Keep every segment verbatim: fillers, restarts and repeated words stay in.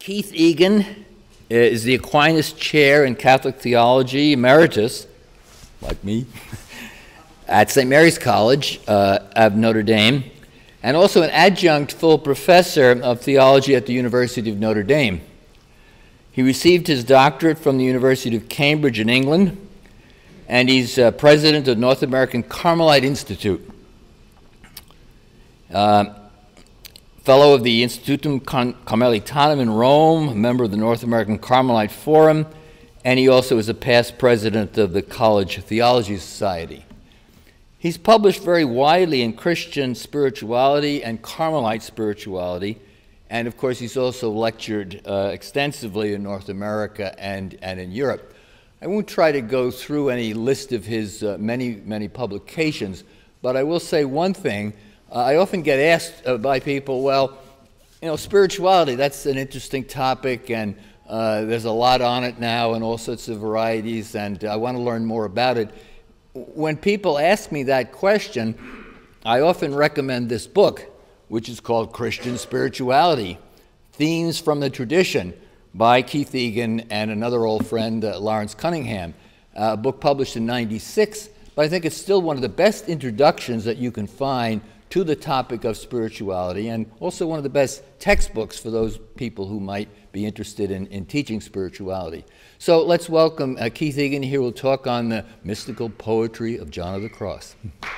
Keith Egan is the Aquinas Chair in Catholic Theology, Emeritus, like me, at Saint Mary's College uh, of Notre Dame, and also an adjunct full professor of theology at the University of Notre Dame. He received his doctorate from the University of Cambridge in England, and he's uh, president of North American Carmelite Institute. Uh, fellow of the Institutum Carmelitanum in Rome, a member of the North American Carmelite Forum, and he also is a past president of the College Theology Society. He's published very widely in Christian spirituality and Carmelite spirituality, and of course he's also lectured uh, extensively in North America and, and in Europe. I won't try to go through any list of his uh, many, many publications, but I will say one thing. Uh, I often get asked uh, by people, well, you know, spirituality, that's an interesting topic, and uh, there's a lot on it now and all sorts of varieties, and I want to learn more about it. When people ask me that question, I often recommend this book, which is called Christian Spirituality, Themes from the Tradition, by Keith Egan and another old friend, uh, Lawrence Cunningham, uh, a book published in ninety-six, but I think it's still one of the best introductions that you can find to the topic of spirituality, and also one of the best textbooks for those people who might be interested in, in teaching spirituality. So let's welcome uh, Keith Egan. Here will talk on the mystical poetry of John of the Cross.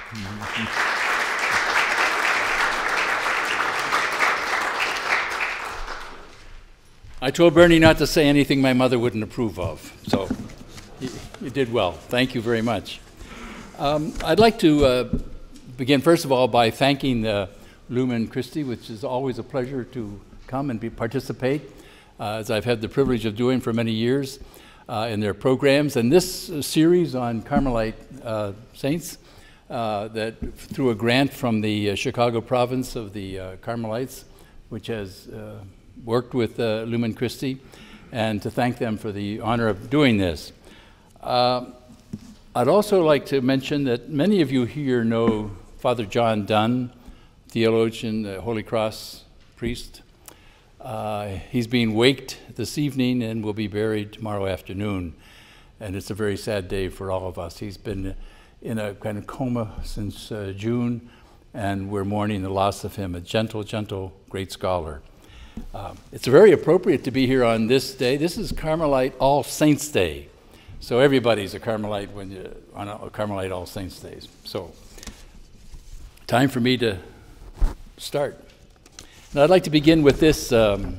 I told Bernie not to say anything my mother wouldn't approve of, so you, you did well. Thank you very much. Um, I'd like to uh, begin, first of all, by thanking the Lumen Christi, which is always a pleasure to come and be, participate, uh, as I've had the privilege of doing for many years uh, in their programs. And this uh, series on Carmelite uh, saints, uh, that through a grant from the uh, Chicago province of the uh, Carmelites, which has uh, worked with uh, Lumen Christi, and to thank them for the honor of doing this. Uh, I'd also like to mention that many of you here know Father John Dunn, theologian, uh, Holy Cross priest. Uh, he's being waked this evening and will be buried tomorrow afternoon, and it's a very sad day for all of us. He's been in a kind of coma since uh, June, and we're mourning the loss of him, a gentle, gentle, great scholar. Uh, it's very appropriate to be here on this day. This is Carmelite All Saints Day. So everybody's a Carmelite when you, on a Carmelite All Saints Days. So time for me to start. Now I'd like to begin with this um,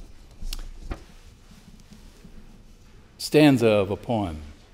stanza of a poem.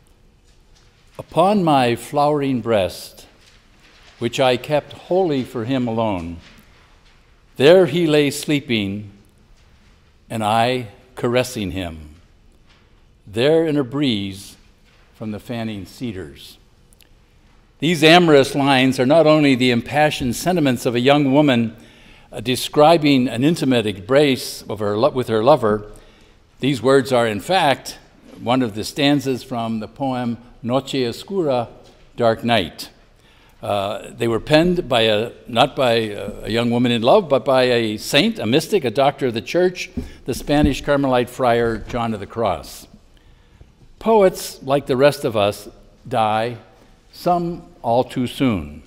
Upon my flowering breast, which I kept wholly for him alone, there he lay sleeping, and I caressing him, there in a breeze from the fanning cedars. These amorous lines are not only the impassioned sentiments of a young woman uh, describing an intimate embrace of her lo- with her lover. These words are, in fact, one of the stanzas from the poem Noche Oscura, Dark Night. Uh, they were penned by a, not by a, a young woman in love, but by a saint, a mystic, a doctor of the church, the Spanish Carmelite friar John of the Cross. Poets, like the rest of us, die, some all too soon.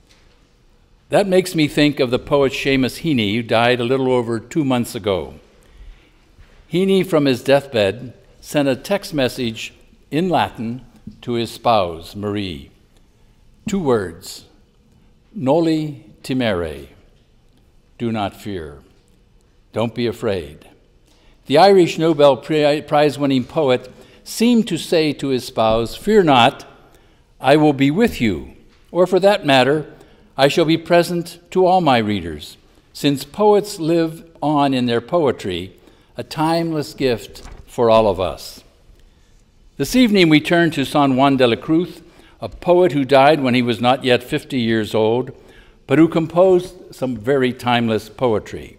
That makes me think of the poet Seamus Heaney, who died a little over two months ago. Heaney, from his deathbed, sent a text message in Latin to his spouse, Marie. Two words, noli timere, do not fear, don't be afraid. The Irish Nobel Prize-winning poet seemed to say to his spouse, fear not, I will be with you, or for that matter, I shall be present to all my readers, since poets live on in their poetry, a timeless gift for all of us. This evening we turn to San Juan de la Cruz, a poet who died when he was not yet fifty years old, but who composed some very timeless poetry.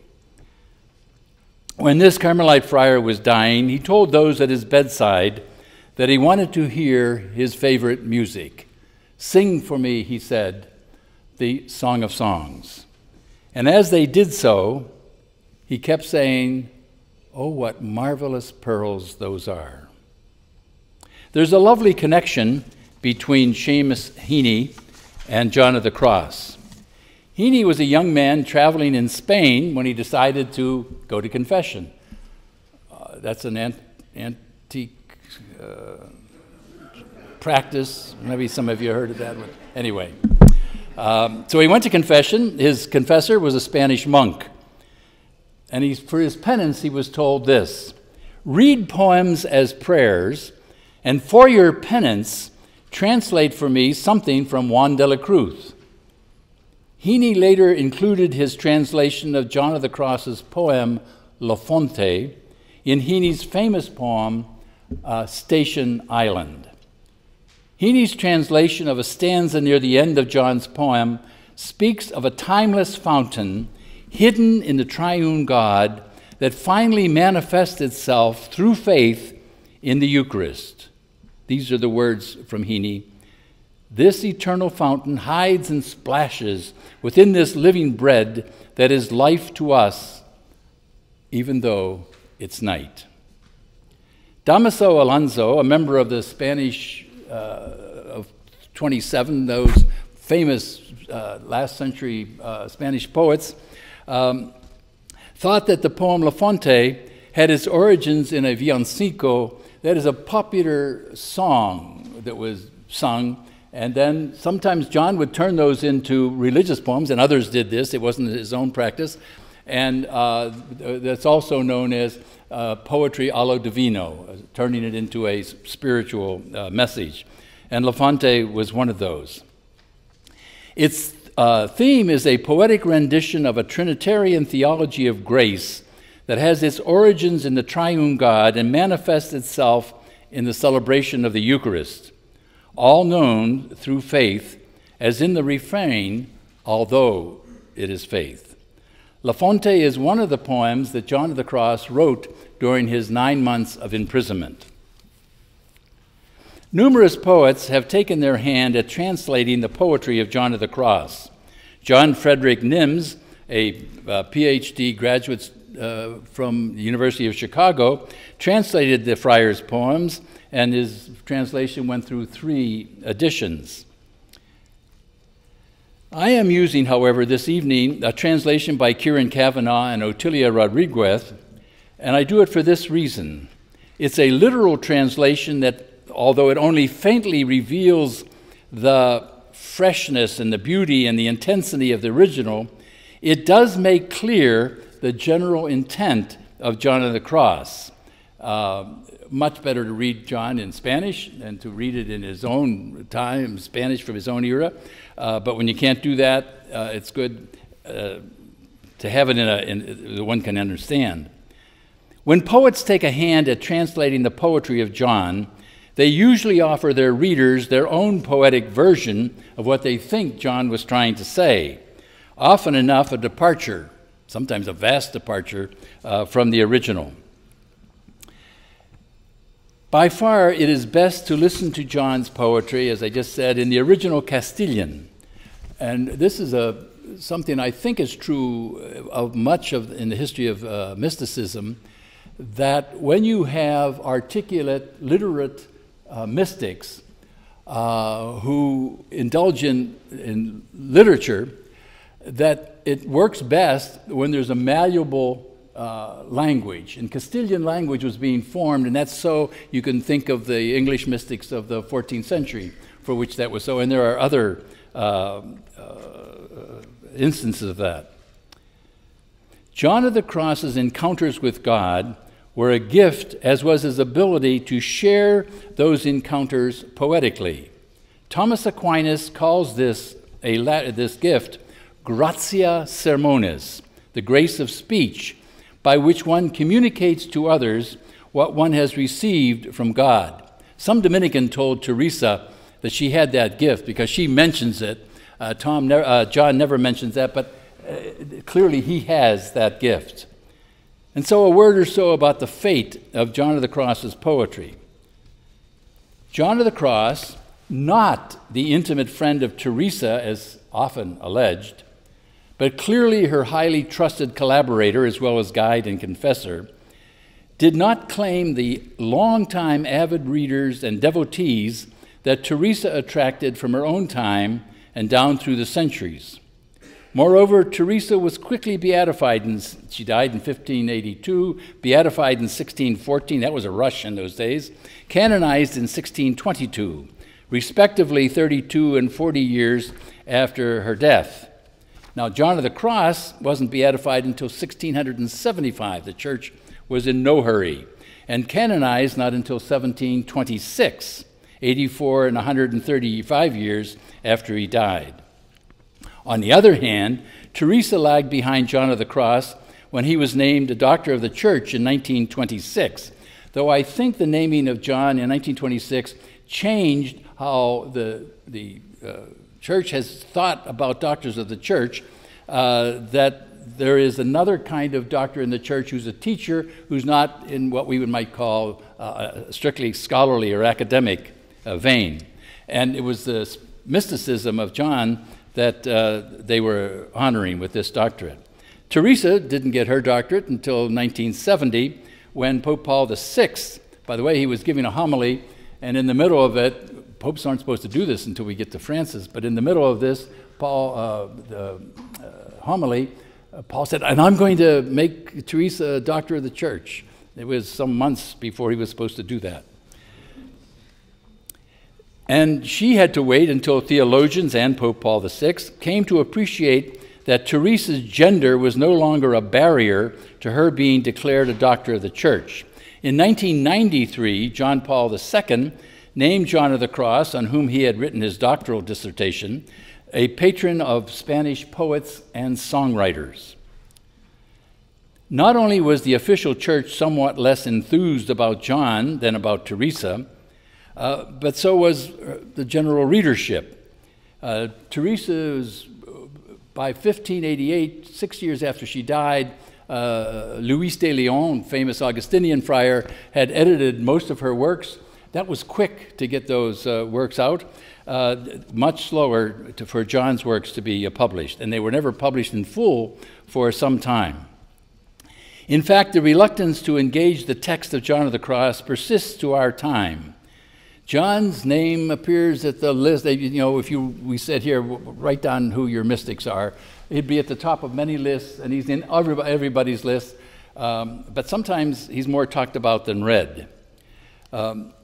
When this Carmelite friar was dying, he told those at his bedside that he wanted to hear his favorite music. Sing for me, he said, the Song of Songs. And as they did so, he kept saying, Oh, what marvelous pearls those are. There's a lovely connection between Seamus Heaney and John of the Cross. Heaney was a young man traveling in Spain when he decided to go to confession. Uh, that's an ant antique uh, practice. Maybe some of you heard of that one. Anyway, um, so he went to confession. His confessor was a Spanish monk. And he, for his penance, he was told this: read poems as prayers, and for your penance, translate for me something from Juan de la Cruz. Heaney later included his translation of John of the Cross's poem, La Fonte, in Heaney's famous poem, uh, Station Island. Heaney's translation of a stanza near the end of John's poem speaks of a timeless fountain hidden in the triune God that finally manifests itself through faith in the Eucharist. These are the words from Heaney. This eternal fountain hides and splashes within this living bread that is life to us, even though it's night. Damaso Alonso, a member of the Spanish uh, of twenty-seven, those famous uh, last century uh, Spanish poets, um, thought that the poem La Fonte had its origins in a villancico, that is a popular song that was sung. And then sometimes John would turn those into religious poems, and others did this. It wasn't his own practice. And uh, that's also known as uh, poetry allo divino, uh, turning it into a spiritual uh, message. And La Fonte was one of those. Its uh, theme is a poetic rendition of a Trinitarian theology of grace that has its origins in the triune God and manifests itself in the celebration of the Eucharist, all known through faith, as in the refrain, although it is faith. La Fonte is one of the poems that John of the Cross wrote during his nine months of imprisonment. Numerous poets have taken their hand at translating the poetry of John of the Cross. John Frederick Nims, a uh, P H D graduate uh, from the University of Chicago, translated the friar's poems, and his translation went through three editions. I am using, however, this evening a translation by Kieran Kavanagh and Otilia Rodriguez, and I do it for this reason. It's a literal translation that, although it only faintly reveals the freshness and the beauty and the intensity of the original, it does make clear the general intent of John of the Cross. Uh, much better to read John in Spanish than to read it in his own time, Spanish from his own era. Uh, but when you can't do that, uh, it's good uh, to have it in a in, that one can understand. When poets take a hand at translating the poetry of John, they usually offer their readers their own poetic version of what they think John was trying to say, often enough a departure, sometimes a vast departure, uh, from the original. By far, it is best to listen to John's poetry, as I just said, in the original Castilian. And this is a, something I think is true of much of in the history of uh, mysticism, that when you have articulate, literate uh, mystics uh, who indulge in, in literature, that it works best when there's a malleable Uh, language. And Castilian language was being formed, and that's so you can think of the English mystics of the fourteenth century, for which that was so, and there are other uh, uh, instances of that. John of the Cross's encounters with God were a gift, as was his ability to share those encounters poetically. Thomas Aquinas calls this, a, this gift gratia sermonis, the grace of speech, by which one communicates to others what one has received from God. Some Dominican told Teresa that she had that gift because she mentions it. Uh, Tom ne uh, John never mentions that, but uh, clearly he has that gift. And so a word or so about the fate of John of the Cross's poetry. John of the Cross, not the intimate friend of Teresa, as often alleged, but clearly her highly trusted collaborator as well as guide and confessor, did not claim the longtime avid readers and devotees that Teresa attracted from her own time and down through the centuries. Moreover, Teresa was quickly beatified, and she died in fifteen eighty-two, beatified in sixteen fourteen, that was a rush in those days, canonized in sixteen twenty-two, respectively thirty-two and forty years after her death. Now, John of the Cross wasn't beatified until sixteen seventy-five. The church was in no hurry, and canonized not until seventeen twenty-six, eighty-four and one hundred thirty-five years after he died. On the other hand, Teresa lagged behind John of the Cross when he was named a doctor of the church in nineteen twenty-six, though I think the naming of John in nineteen twenty-six changed how the, the uh, church has thought about doctors of the church, uh, that there is another kind of doctor in the church who's a teacher, who's not in what we would might call uh, strictly scholarly or academic uh, vein. And it was the mysticism of John that uh, they were honoring with this doctorate. Teresa didn't get her doctorate until nineteen seventy, when Pope Paul the Sixth, by the way, he was giving a homily, and in the middle of it, popes aren't supposed to do this until we get to Francis, but in the middle of this, Paul, uh, the uh, homily, uh, Paul said, and I'm going to make Teresa a doctor of the church. It was some months before he was supposed to do that. And she had to wait until theologians and Pope Paul the Sixth came to appreciate that Teresa's gender was no longer a barrier to her being declared a doctor of the church. In nineteen ninety-three, John Paul the Second named John of the Cross, on whom he had written his doctoral dissertation, a patron of Spanish poets and songwriters. Not only was the official church somewhat less enthused about John than about Teresa, Uh, but so was the general readership. Uh, Teresa was, by fifteen eighty-eight, six years after she died, uh, Luis de Leon, famous Augustinian friar, had edited most of her works. That was quick to get those uh, works out, uh, much slower to, for John's works to be uh, published, and they were never published in full for some time. In fact, the reluctance to engage the text of John of the Cross persists to our time. John's name appears at the list. You know, if you we said here, write down who your mystics are, he'd be at the top of many lists, and he's in everybody's list. Um, but sometimes he's more talked about than read. Um,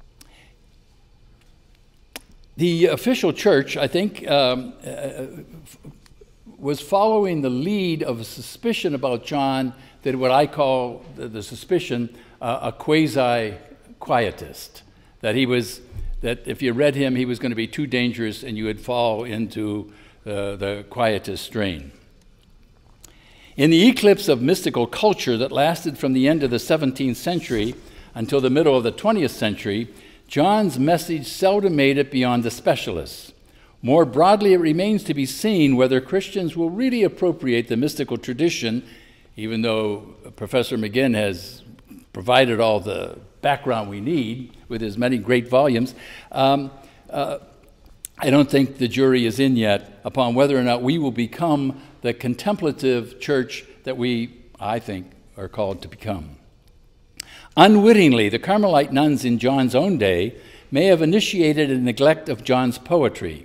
the official church, I think, um, uh, was following the lead of a suspicion about John that what I call the, the suspicion uh, a quasi-quietist. That he was, that if you read him, he was going to be too dangerous and you would fall into uh, the quietist strain. In the eclipse of mystical culture that lasted from the end of the seventeenth century until the middle of the twentieth century, John's message seldom made it beyond the specialists. More broadly, it remains to be seen whether Christians will really appropriate the mystical tradition, even though Professor McGinn has provided all the background we need with his many great volumes. Um, uh, I don't think the jury is in yet upon whether or not we will become the contemplative church that we, I think, are called to become. Unwittingly, the Carmelite nuns in John's own day may have initiated a neglect of John's poetry.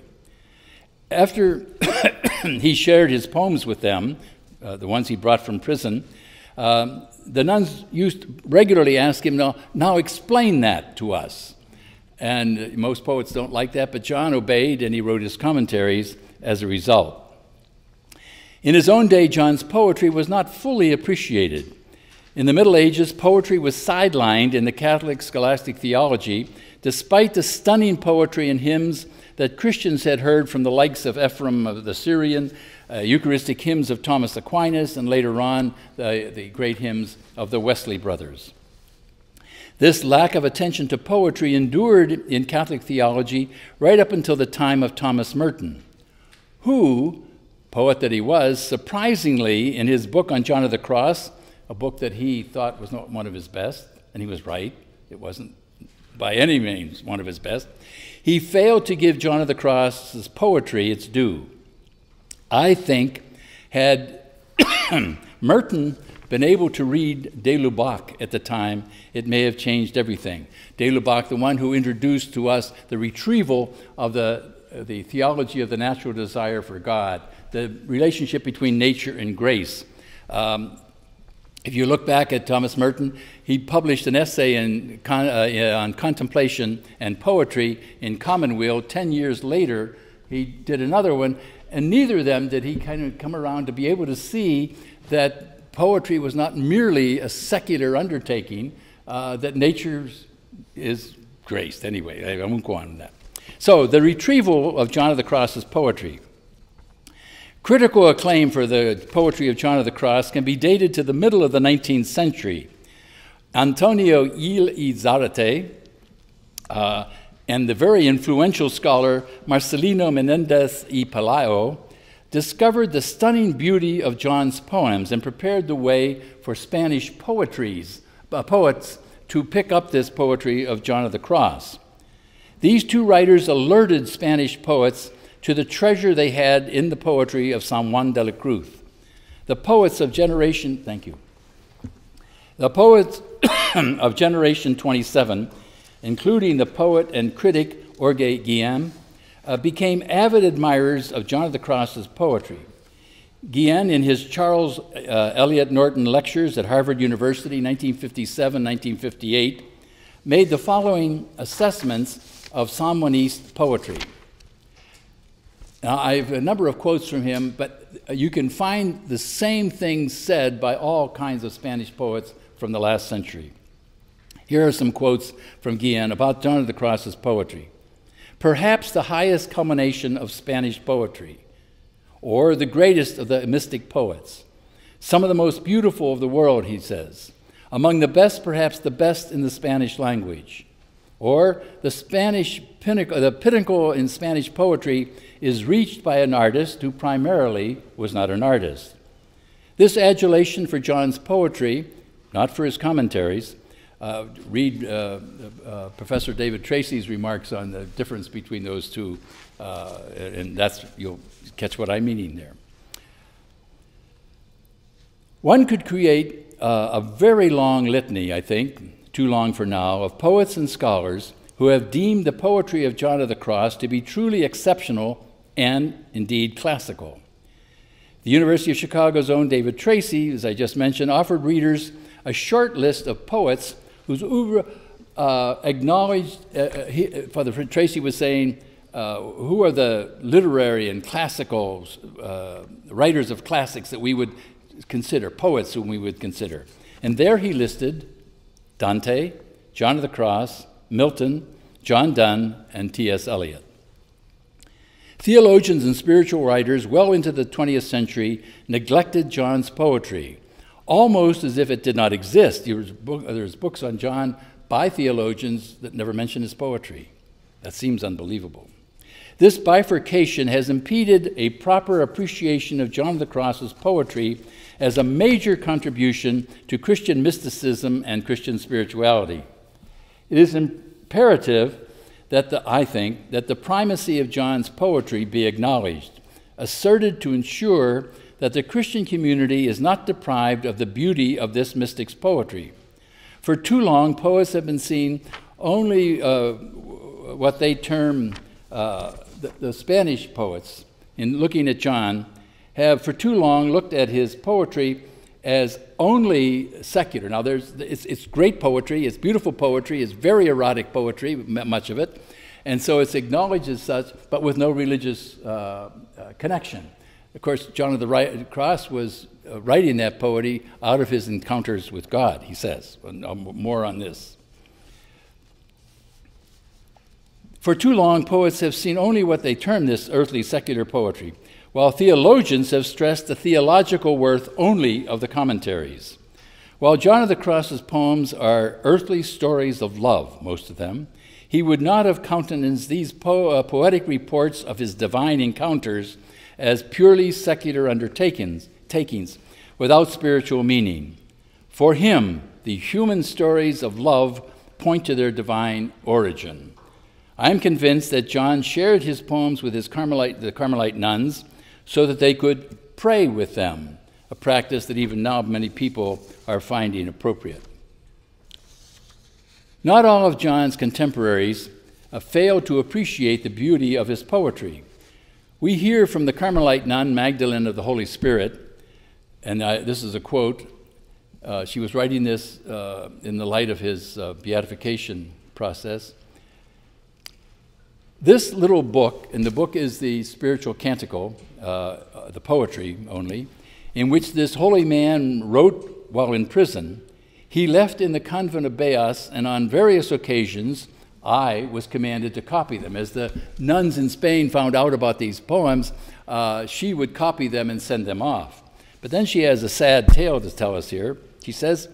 After he shared his poems with them, uh, the ones he brought from prison, um, the nuns used to regularly ask him, now, now explain that to us. And most poets don't like that, but John obeyed, and he wrote his commentaries as a result. In his own day, John's poetry was not fully appreciated. In the Middle Ages, poetry was sidelined in the Catholic scholastic theology, despite the stunning poetry and hymns that Christians had heard from the likes of Ephraim of the Syrian, uh, Eucharistic hymns of Thomas Aquinas, and later on, the, the great hymns of the Wesley brothers. This lack of attention to poetry endured in Catholic theology right up until the time of Thomas Merton, who, poet that he was, surprisingly, in his book on John of the Cross, a book that he thought was not one of his best, and he was right, it wasn't by any means one of his best, he failed to give John of the Cross's poetry its due. I think had Merton been able to read de Lubac at the time, it may have changed everything. De Lubac, the one who introduced to us the retrieval of the, the theology of the natural desire for God, the relationship between nature and grace. Um, if you look back at Thomas Merton, he published an essay in con, uh, on contemplation and poetry in Commonweal. Ten years later, he did another one, and neither of them did he kind of come around to be able to see that poetry was not merely a secular undertaking, uh, that nature is graced. Anyway, I won't go on with that. So, the retrieval of John of the Cross's poetry. Critical acclaim for the poetry of John of the Cross can be dated to the middle of the nineteenth century. Antonio Il Izarate uh, and the very influential scholar Marcelino Menendez y Pelayo discovered the stunning beauty of John's poems and prepared the way for Spanish poetries, uh, poets to pick up this poetry of John of the Cross. These two writers alerted Spanish poets to the treasure they had in the poetry of San Juan de la Cruz. The poets of generation, thank you. The poets of generation twenty-seven, including the poet and critic Orge Guillen, uh, became avid admirers of John of the Cross's poetry. Guillen, in his Charles uh, Eliot Norton Lectures at Harvard University, nineteen fifty-seven nineteen fifty-eight, made the following assessments of San Juanist poetry. Now, I have a number of quotes from him, but you can find the same things said by all kinds of Spanish poets from the last century. Here are some quotes from Guillen about John of the Cross's poetry. Perhaps the highest culmination of Spanish poetry, or the greatest of the mystic poets. Some of the most beautiful of the world, he says. Among the best, perhaps the best in the Spanish language. Or the Spanish pinnacle, the pinnacle in Spanish poetry is reached by an artist who primarily was not an artist. This adulation for John's poetry, not for his commentaries, uh, read uh, uh, Professor David Tracy's remarks on the difference between those two, uh, and that's, you'll catch what I'm meaning there. One could create uh, a very long litany, I think, too long for now, of poets and scholars who have deemed the poetry of John of the Cross to be truly exceptional and, indeed, classical. The University of Chicago's own David Tracy, as I just mentioned, offered readers a short list of poets whose oeuvre uh, acknowledged, uh, he, Father Tracy was saying, uh, who are the literary and classical uh, writers of classics that we would consider, poets whom we would consider. And there he listed Dante, John of the Cross, Milton, John Donne, and T S Eliot. Theologians and spiritual writers well into the twentieth century neglected John's poetry, almost as if it did not exist. There's, book, there's books on John by theologians that never mention his poetry. That seems unbelievable. This bifurcation has impeded a proper appreciation of John of the Cross's poetry as a major contribution to Christian mysticism and Christian spirituality. It is imperative that the, I think, that the primacy of John's poetry be acknowledged, asserted to ensure that the Christian community is not deprived of the beauty of this mystic's poetry. For too long, poets have been seen only uh, what they term uh, the, the Spanish poets, in looking at John, have for too long looked at his poetry as only secular. Now, there's, it's, it's great poetry, it's beautiful poetry, it's very erotic poetry, much of it, and so it's acknowledged as such, but with no religious uh, uh, connection. Of course, John of the Cross was uh, writing that poetry out of his encounters with God, he says. More on this. For too long, poets have seen only what they term this earthly secular poetry, while theologians have stressed the theological worth only of the commentaries. While John of the Cross's poems are earthly stories of love, most of them, he would not have countenanced these po- uh, poetic reports of his divine encounters as purely secular undertakings takings, without spiritual meaning. For him, the human stories of love point to their divine origin. I am convinced that John shared his poems with his Carmelite, the Carmelite nuns, so that they could pray with them, a practice that even now many people are finding appropriate. Not all of John's contemporaries uh, failed to appreciate the beauty of his poetry. We hear from the Carmelite nun Magdalene of the Holy Spirit, and I, this is a quote. Uh, she was writing this uh, in the light of his uh, beatification process. This little book, and the book is the spiritual canticle, uh, the poetry only, in which this holy man wrote while in prison. He left in the convent of Beas, and on various occasions I was commanded to copy them. As the nuns in Spain found out about these poems, uh, she would copy them and send them off. But then she has a sad tale to tell us here. She says,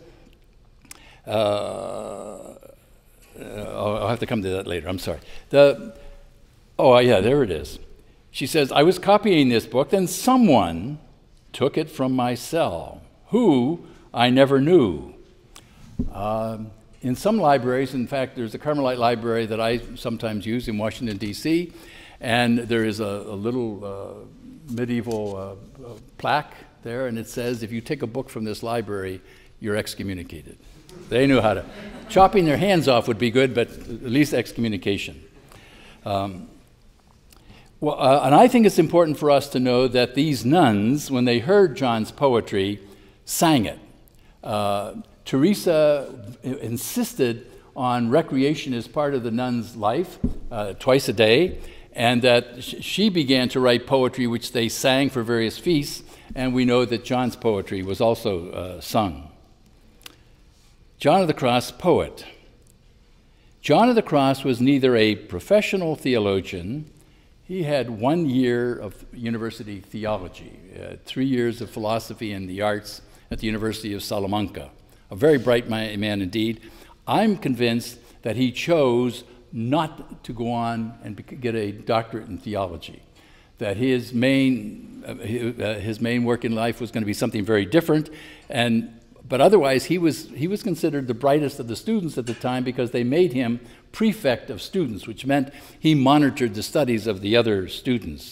uh, I'll have to come to that later, I'm sorry. The, oh, yeah, there it is. She says, I was copying this book, then someone took it from my cell. Who, I never knew. Um, in some libraries, in fact, there's a Carmelite library that I sometimes use in Washington, D C, and there is a, a little uh, medieval uh, uh, plaque there, and it says, if you take a book from this library, you're excommunicated. They knew how to. Chopping their hands off would be good, but at least excommunication. Um, well, uh, and I think it's important for us to know that these nuns, when they heard John's poetry, sang it. Uh, Teresa insisted on recreation as part of the nun's life, uh, twice a day, and that sh she began to write poetry which they sang for various feasts, and we know that John's poetry was also uh, sung. John of the Cross, poet. John of the Cross was neither a professional theologian. He had one year of university theology, uh, three years of philosophy and the arts at the University of Salamanca. A very bright man indeed. I'm convinced that he chose not to go on and get a doctorate in theology, that his main, uh, his main work in life was going to be something very different, and, but otherwise he was, he was considered the brightest of the students at the time because they made him prefect of students, which meant he monitored the studies of the other students.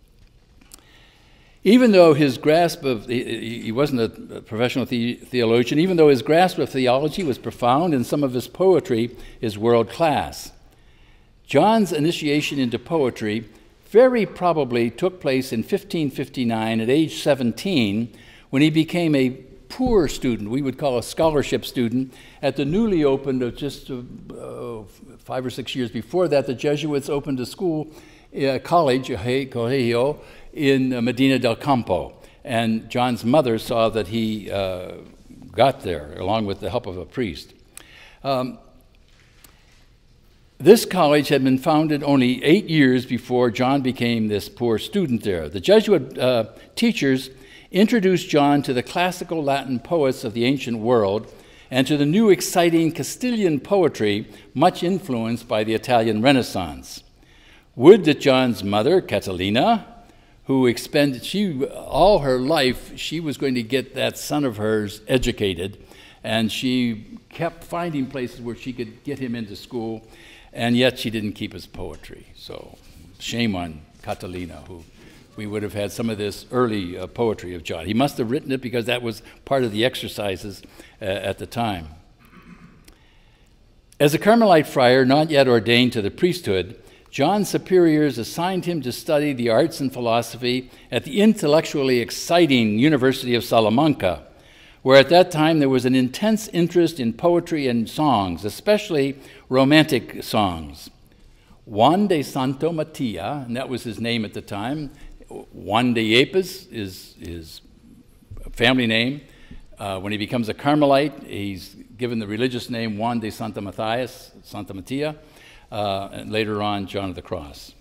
Even though his grasp of, he, he wasn't a professional the, theologian, even though his grasp of theology was profound and some of his poetry is world class. John's initiation into poetry very probably took place in fifteen fifty-nine at age seventeen when he became a poor student, we would call a scholarship student, at the newly opened, uh, just uh, five or six years before that, the Jesuits opened a school, uh, college, Colegio, in uh, Medina del Campo. And John's mother saw that he uh, got there, along with the help of a priest. Um, This college had been founded only eight years before John became this poor student there. The Jesuit uh, teachers introduced John to the classical Latin poets of the ancient world and to the new exciting Castilian poetry, much influenced by the Italian Renaissance. Would that John's mother, Catalina, who expended she, all her life, she was going to get that son of hers educated, and she kept finding places where she could get him into school, and yet she didn't keep his poetry. So shame on Catalina, who we would have had some of this early uh, poetry of John. He must have written it because that was part of the exercises uh, at the time. As a Carmelite friar, not yet ordained to the priesthood, John's superiors assigned him to study the arts and philosophy at the intellectually exciting University of Salamanca, where at that time there was an intense interest in poetry and songs, especially romantic songs. Juan de Santo Matia, and that was his name at the time. Juan de Yepes is his family name. Uh, when he becomes a Carmelite, he's given the religious name Juan de Santa Matthias, Santa Matia, uh, and later on John of the Cross.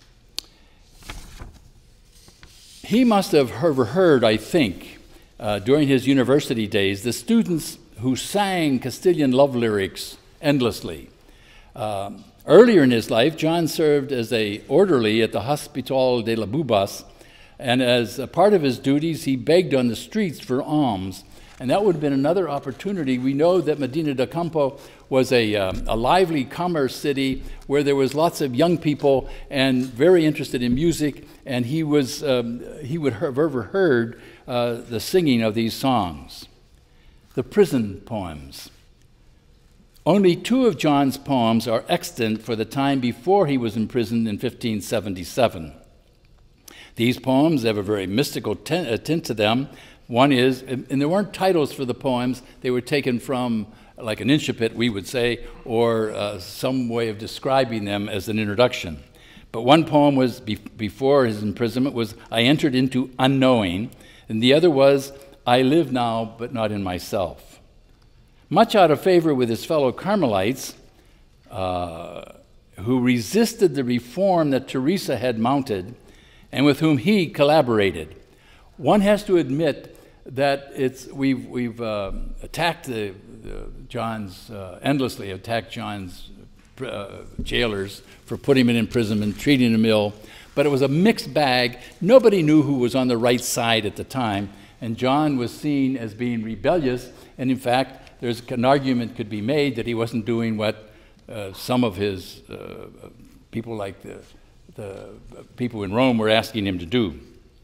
He must have overheard, I think, uh, during his university days, the students who sang Castilian love lyrics endlessly. Um, earlier in his life, John served as an orderly at the Hospital de la Bubas, and as a part of his duties, he begged on the streets for alms. And that would have been another opportunity. We know that Medina del Campo was a, um, a lively commerce city where there was lots of young people and very interested in music, and he, was, um, he would have overheard uh, the singing of these songs. The prison poems. Only two of John's poems are extant for the time before he was imprisoned in fifteen seventy-seven. These poems have a very mystical tint, tint to them. One is, and there weren't titles for the poems, they were taken from like an incipit, we would say, or uh, some way of describing them as an introduction. But one poem was, be before his imprisonment, was, I entered into unknowing, and the other was, I live now, but not in myself. Much out of favor with his fellow Carmelites, uh, who resisted the reform that Teresa had mounted, and with whom he collaborated. One has to admit that it's, we've, we've uh, attacked the, the John's, uh, endlessly attacked John's uh, jailers for putting him in imprisonment, treating him ill, but it was a mixed bag. Nobody knew who was on the right side at the time, and John was seen as being rebellious, and in fact, there's an argument could be made that he wasn't doing what uh, some of his uh, people like the the people in Rome were asking him to do.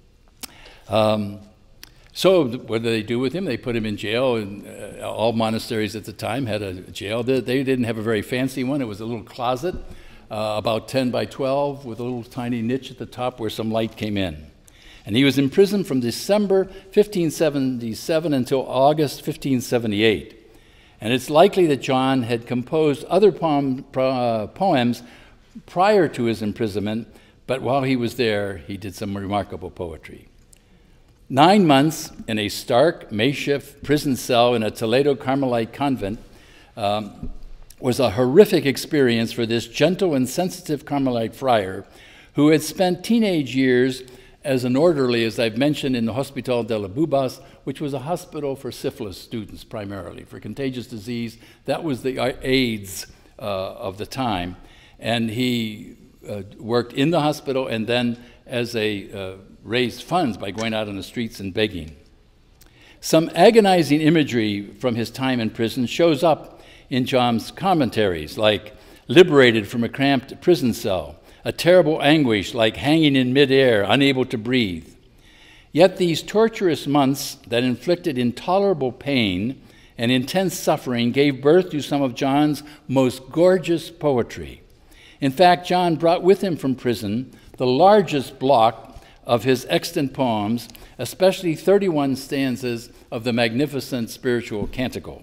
Um, so what did they do with him? They put him in jail, and uh, all monasteries at the time had a jail. They, they didn't have a very fancy one. It was a little closet, uh, about ten by twelve, with a little tiny niche at the top where some light came in. And he was imprisoned from December fifteen seventy-seven until August fifteen seventy-eight. And it's likely that John had composed other poem, uh, poems prior to his imprisonment, but while he was there, he did some remarkable poetry. Nine months in a stark makeshift prison cell in a Toledo Carmelite convent um, was a horrific experience for this gentle and sensitive Carmelite friar who had spent teenage years as an orderly, as I've mentioned, in the Hospital de la Bubas, which was a hospital for syphilis students primarily, for contagious disease. That was the AIDS uh, of the time. And he uh, worked in the hospital and then as a uh, raised funds by going out on the streets and begging. Some agonizing imagery from his time in prison shows up in John's commentaries, like liberated from a cramped prison cell, a terrible anguish like hanging in midair, unable to breathe. Yet these torturous months that inflicted intolerable pain and intense suffering gave birth to some of John's most gorgeous poetry. In fact, John brought with him from prison the largest block of his extant poems, especially thirty-one stanzas of the magnificent spiritual canticle.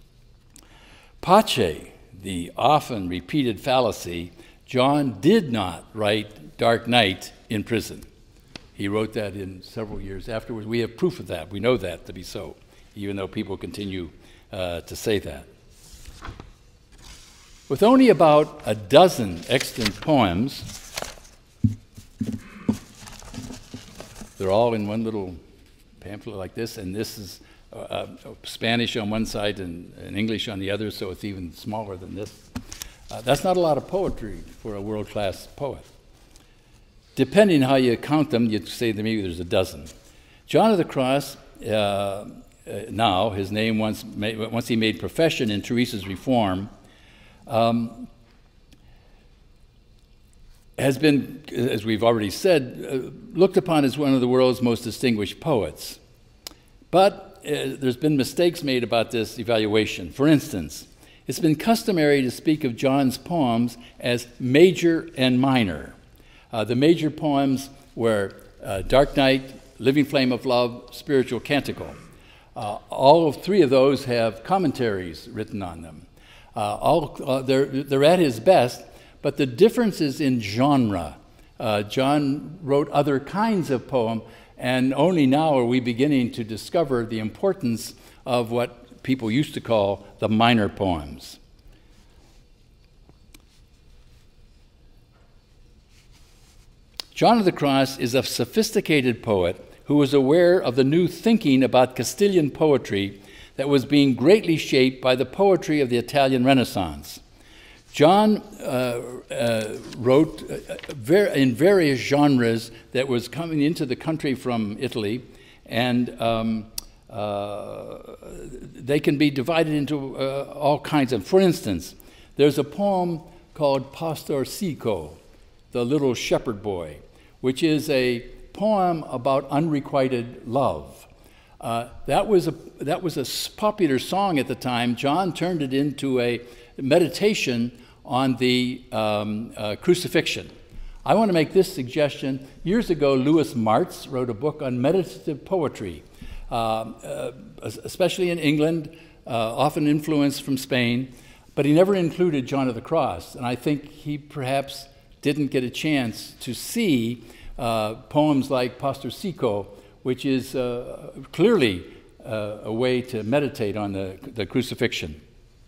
Pace, the often repeated fallacy, John did not write Dark Night in prison. He wrote that in several years afterwards. We have proof of that. We know that to be so, even though people continue uh, to say that. With only about a dozen extant poems, they're all in one little pamphlet like this, and this is uh, uh, Spanish on one side and, and English on the other, so it's even smaller than this. Uh, that's not a lot of poetry for a world-class poet. Depending how you count them, you'd say that maybe there's a dozen. John of the Cross, uh, uh, now, his name once, made, once he made profession in Teresa's reform, Um, has been, as we've already said, uh, looked upon as one of the world's most distinguished poets. But uh, there's been mistakes made about this evaluation. For instance, it's been customary to speak of John's poems as major and minor. Uh, the major poems were uh, Dark Night, Living Flame of Love, Spiritual Canticle. Uh, all of three of those have commentaries written on them. Uh, all, uh, they're, they're at his best, but the difference is in genre. Uh, John wrote other kinds of poem, and only now are we beginning to discover the importance of what people used to call the minor poems. John of the Cross is a sophisticated poet who was aware of the new thinking about Castilian poetry that was being greatly shaped by the poetry of the Italian Renaissance. John uh, uh, wrote uh, ver in various genres that was coming into the country from Italy, and um, uh, they can be divided into uh, all kinds of. For instance, there's a poem called Pastorcico, the little shepherd boy, which is a poem about unrequited love. Uh, that was a that was a popular song at the time. John turned it into a meditation on the um, uh, crucifixion. I want to make this suggestion. Years ago, Louis Martz wrote a book on meditative poetry, uh, uh, especially in England, uh, often influenced from Spain, but he never included John of the Cross, and I think he perhaps didn't get a chance to see uh, poems like Pastorcico, which is uh, clearly uh, a way to meditate on the, the crucifixion.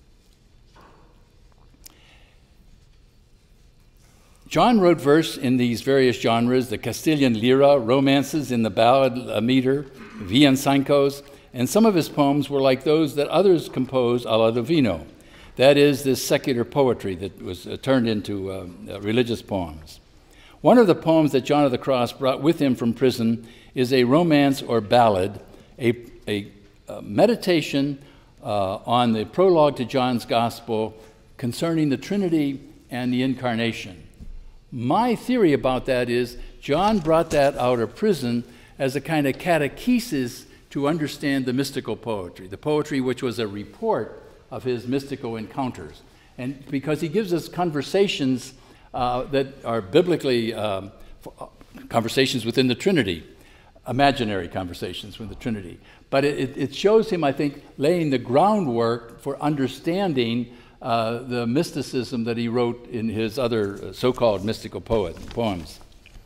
John wrote verse in these various genres, the Castilian lira, romances in the ballad meter, villancicos, and some of his poems were like those that others composed a la Divino. That is, this secular poetry that was uh, turned into uh, uh, religious poems. One of the poems that John of the Cross brought with him from prison is a romance or ballad, a, a, a meditation uh, on the prologue to John's Gospel concerning the Trinity and the Incarnation. My theory about that is John brought that out of prison as a kind of catechesis to understand the mystical poetry, the poetry which was a report of his mystical encounters. And because he gives us conversations uh, that are biblically um, conversations within the Trinity, imaginary conversations with the Trinity. But it, it shows him, I think, laying the groundwork for understanding uh, the mysticism that he wrote in his other so-called mystical poet, poems.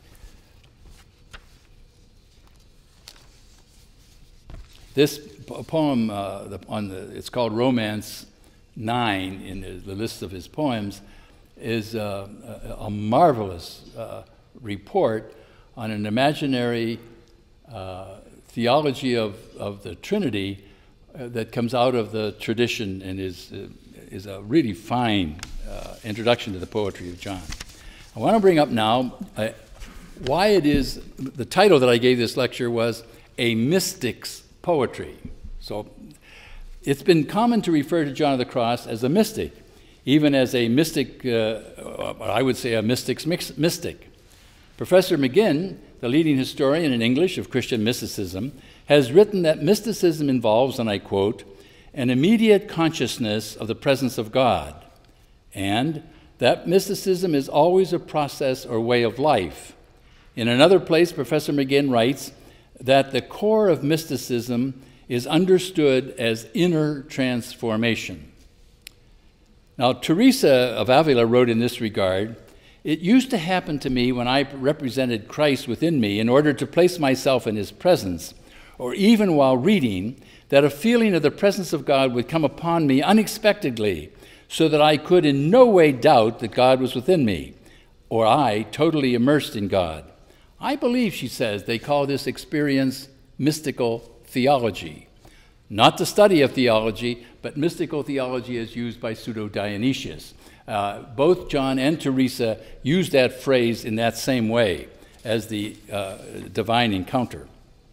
This poem, uh, the, on the, it's called Romance nine in the, the list of his poems, is uh, a, a marvelous uh, report on an imaginary uh, theology of, of the Trinity uh, that comes out of the tradition and is, uh, is a really fine uh, introduction to the poetry of John. I want to bring up now uh, why it is, the title that I gave this lecture was A Mystic's Poetry. So it's been common to refer to John of the Cross as a mystic, even as a mystic, uh, I would say a mystic's mystic. Professor McGinn, the leading historian in English of Christian mysticism, has written that mysticism involves, and I quote, an immediate consciousness of the presence of God, and that mysticism is always a process or way of life. In another place, Professor McGinn writes that the core of mysticism is understood as inner transformation. Now, Teresa of Avila wrote in this regard, "It used to happen to me when I represented Christ within me in order to place myself in his presence, or even while reading, that a feeling of the presence of God would come upon me unexpectedly, so that I could in no way doubt that God was within me, or I totally immersed in God. I believe," she says, "they call this experience mystical theology." Not the study of theology, but mystical theology as used by Pseudo-Dionysius. Uh, both John and Teresa use that phrase in that same way as the uh, divine encounter.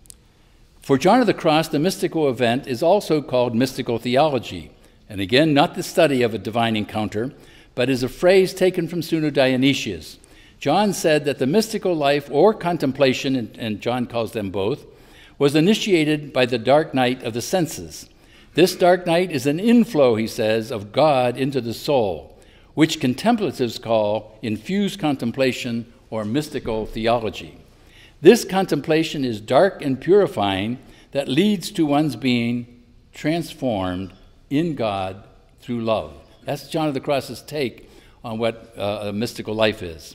For John of the Cross, the mystical event is also called mystical theology, and again, not the study of a divine encounter, but is a phrase taken from Pseudo-Dionysius. John said that the mystical life or contemplation, and, and John calls them both, was initiated by the dark night of the senses. This dark night is an inflow, he says, of God into the soul, which contemplatives call infused contemplation or mystical theology. This contemplation is dark and purifying that leads to one's being transformed in God through love. That's John of the Cross's take on what uh, a mystical life is.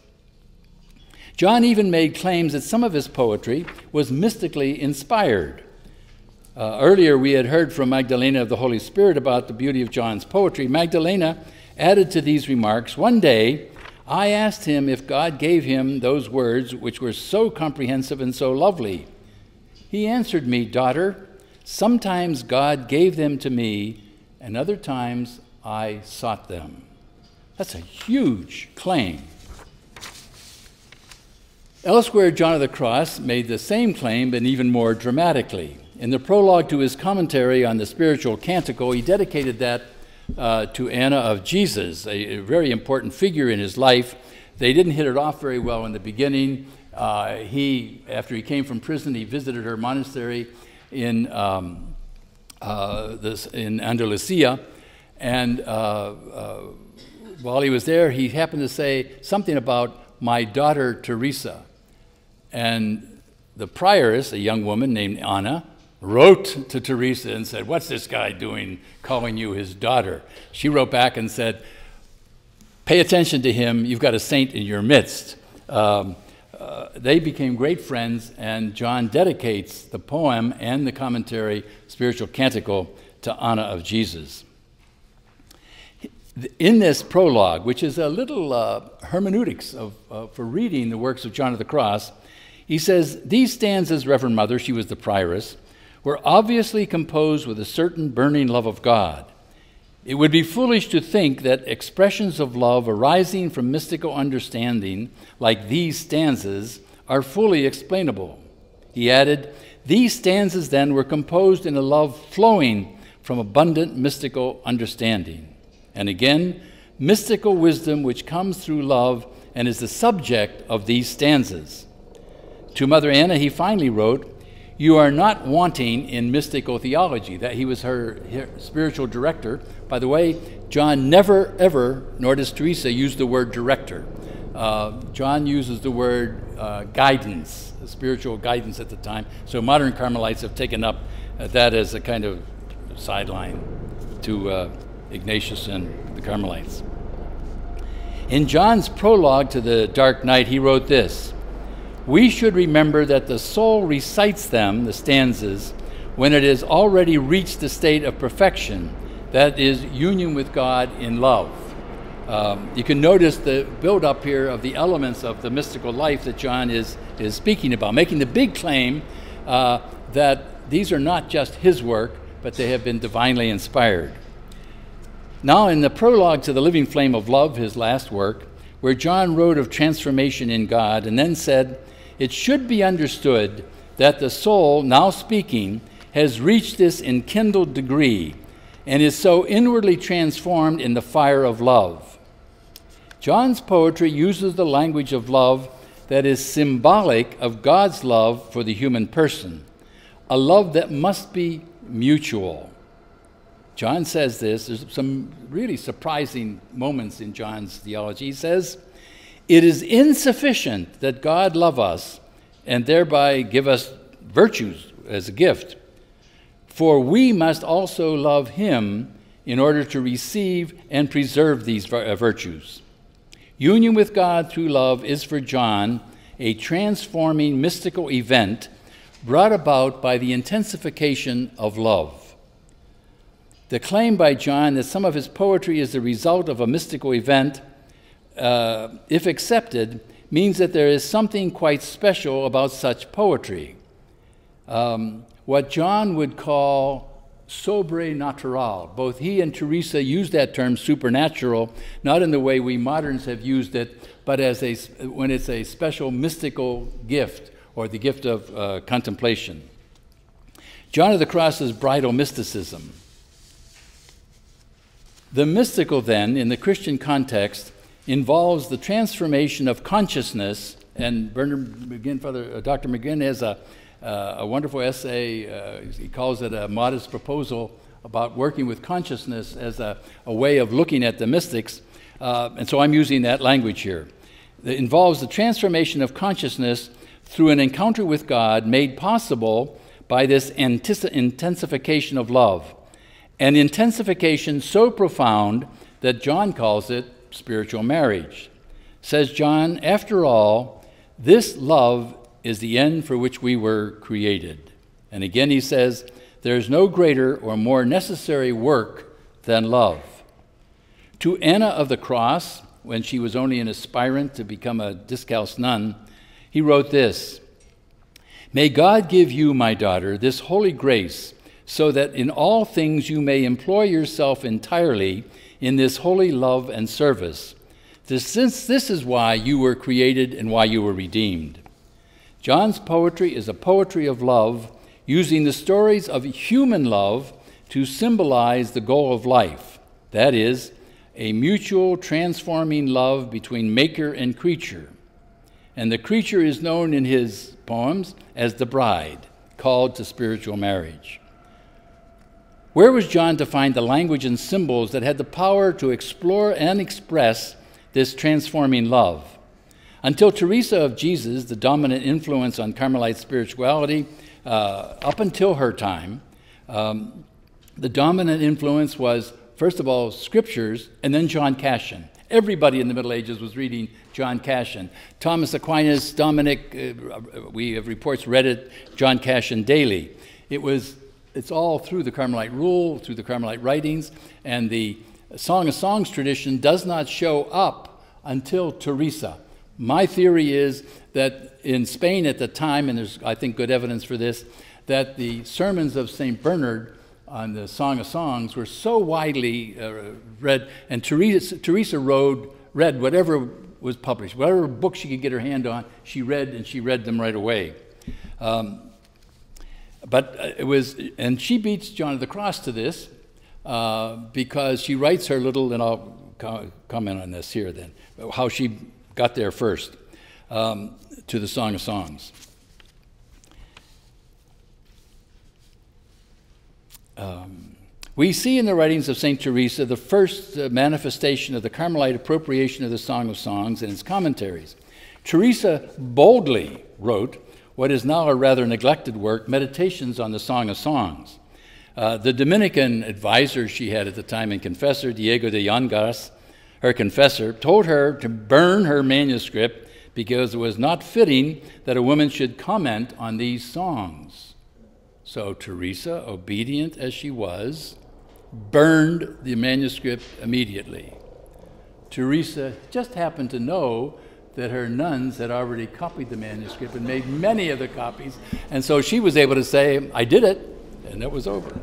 John even made claims that some of his poetry was mystically inspired. Uh, earlier, we had heard from Magdalena of the Holy Spirit about the beauty of John's poetry. Magdalena added to these remarks, "One day, I asked him if God gave him those words which were so comprehensive and so lovely. He answered me, 'Daughter, sometimes God gave them to me, and other times I sought them.'" That's a huge claim. Elsewhere, John of the Cross made the same claim, but even more dramatically. In the prologue to his commentary on the spiritual canticle, he dedicated that uh, to Anna of Jesus, a, a very important figure in his life. They didn't hit it off very well in the beginning. Uh, he, after he came from prison, he visited her monastery in, um, uh, this, in Andalusia, and uh, uh, while he was there, he happened to say something about my daughter Teresa. And the prioress, a young woman named Anna, wrote to Teresa and said, "What's this guy doing calling you his daughter?" She wrote back and said, "Pay attention to him, you've got a saint in your midst." Um, uh, they became great friends, and John dedicates the poem and the commentary, Spiritual Canticle, to Anna of Jesus. In this prologue, which is a little uh, hermeneutics of, uh, for reading the works of John of the Cross, he says, "These stanzas, Reverend Mother," she was the prioress, "were obviously composed with a certain burning love of God. It would be foolish to think that expressions of love arising from mystical understanding, like these stanzas, are fully explainable." He added, "These stanzas then were composed in a love flowing from abundant mystical understanding." And again, mystical wisdom which comes through love and is the subject of these stanzas. To Mother Anna, he finally wrote, "You are not wanting in mystical theology," that he was her, her spiritual director. By the way, John never, ever, nor does Teresa, use the word director. Uh, John uses the word uh, guidance, spiritual guidance at the time. So modern Carmelites have taken up uh, that as a kind of sideline to uh, Ignatius and the Carmelites. In John's prologue to the Dark Night, he wrote this: "We should remember that the soul recites them," the stanzas, "when it has already reached the state of perfection, that is, union with God in love." Um, you can notice the build-up here of the elements of the mystical life that John is, is speaking about, making the big claim uh, that these are not just his work, but they have been divinely inspired. Now, in the prologue to The Living Flame of Love, his last work, where John wrote of transformation in God and then said, "It should be understood that the soul, now speaking, has reached this enkindled degree and is so inwardly transformed in the fire of love." John's poetry uses the language of love that is symbolic of God's love for the human person, a love that must be mutual. John says this. There's some really surprising moments in John's theology. He says, "It is insufficient that God love us and thereby give us virtues as a gift, for we must also love him in order to receive and preserve these virtues. Union with God through love is for John a transforming mystical event brought about by the intensification of love." The claim by John that some of his poetry is the result of a mystical event, uh, if accepted, means that there is something quite special about such poetry. Um, what John would call sobrenatural. Both he and Teresa use that term supernatural, not in the way we moderns have used it, but as a, when it's a special mystical gift or the gift of uh, contemplation. John of the Cross's bridal mysticism. The mystical, then, in the Christian context, involves the transformation of consciousness, and Bernard McGinn, Father uh, Doctor McGinn has a, uh, a wonderful essay. Uh, he calls it a modest proposal about working with consciousness as a, a way of looking at the mystics, uh, and so I'm using that language here. It involves the transformation of consciousness through an encounter with God made possible by this intensification of love. An intensification so profound that John calls it spiritual marriage. Says John, "After all, this love is the end for which we were created." And again he says, "There is no greater or more necessary work than love." To Anna of the Cross, when she was only an aspirant to become a discalced nun, he wrote this: "May God give you, my daughter, this holy grace, so that in all things you may employ yourself entirely in this holy love and service, since this is why you were created and why you were redeemed." John's poetry is a poetry of love, using the stories of human love to symbolize the goal of life, that is, a mutual transforming love between maker and creature. and the creature is known in his poems as the bride, called to spiritual marriage. Where was John to find the language and symbols that had the power to explore and express this transforming love? Until Teresa of Jesus, the dominant influence on Carmelite spirituality, uh, up until her time, um, the dominant influence was, first of all, scriptures, and then John Cassian. Everybody in the Middle Ages was reading John Cassian. Thomas Aquinas, Dominic, uh, we have reports, read it, John Cassian daily. It was, it's all through the Carmelite rule, through the Carmelite writings, and the Song of Songs tradition does not show up until Teresa. My theory is that in Spain at the time, and there's, I think, good evidence for this, that the sermons of Saint Bernard on the Song of Songs were so widely uh, read, and Teresa, Teresa wrote, read whatever was published, whatever book she could get her hand on, she read, and she read them right away. Um, but it was, and she beats John of the Cross to this uh, because she writes her little, and I'll co comment on this here then, how she got there first um, to the Song of Songs. Um, we see in the writings of Saint Teresa the first uh, manifestation of the Carmelite appropriation of the Song of Songs in its commentaries. Teresa boldly wrote what is now a rather neglected work, Meditations on the Song of Songs. Uh, the Dominican advisor she had at the time and confessor, Diego de Yangas, her confessor, told her to burn her manuscript because it was not fitting that a woman should comment on these songs. So Teresa, obedient as she was, burned the manuscript immediately. Teresa just happened to know that her nuns had already copied the manuscript and made many of the copies, and so she was able to say, I did it, and it was over.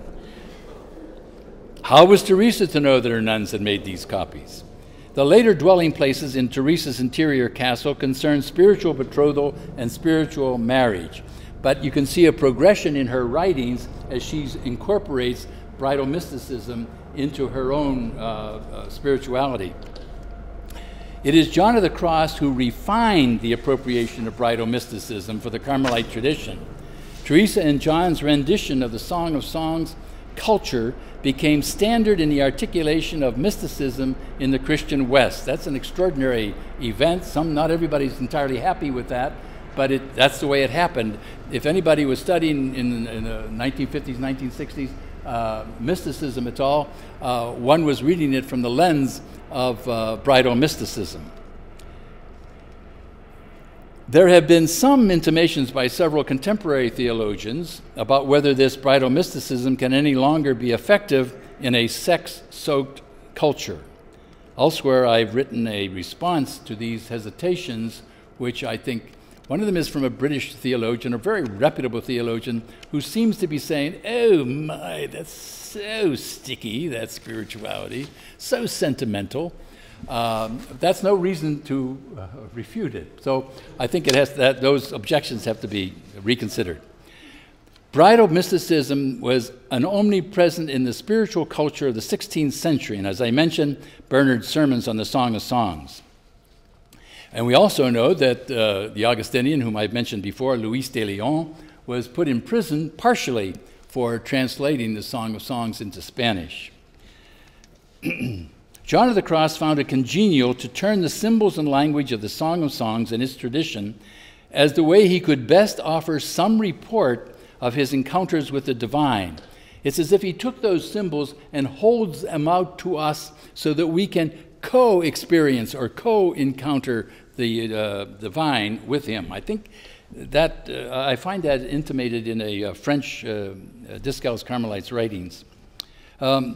How was Teresa to know that her nuns had made these copies? The later dwelling places in Teresa's interior castle concern spiritual betrothal and spiritual marriage. But you can see a progression in her writings as she incorporates bridal mysticism into her own uh, uh, spirituality. It is John of the Cross who refined the appropriation of bridal mysticism for the Carmelite tradition. Teresa and John's rendition of the Song of Songs culture became standard in the articulation of mysticism in the Christian West. That's an extraordinary event. Some, not everybody's entirely happy with that, but it, that's the way it happened. If anybody was studying in, in the nineteen fifties, nineteen sixties, uh, mysticism at all, uh, one was reading it from the lens of uh, bridal mysticism. There have been some intimations by several contemporary theologians about whether this bridal mysticism can any longer be effective in a sex-soaked culture. Elsewhere, I've written a response to these hesitations, which I think one of them is from a British theologian, a very reputable theologian, who seems to be saying, oh my, that's so sticky, that spirituality, so sentimental. Um, that's no reason to uh, refute it. So I think it has that those objections have to be reconsidered. Bridal mysticism was an omnipresent in the spiritual culture of the sixteenth century, and as I mentioned, Bernard's sermons on the Song of Songs. And we also know that uh, the Augustinian, whom I've mentioned before, Louis de Leon, was put in prison partially for translating the Song of Songs into Spanish. John of the Cross found it congenial to turn the symbols and language of the Song of Songs and its tradition as the way he could best offer some report of his encounters with the divine. It's as if he took those symbols and holds them out to us so that we can co-experience or co-encounter the uh, divine with him. I think that, uh, I find that intimated in a uh, French uh, Discalced Carmelite's writings. Um,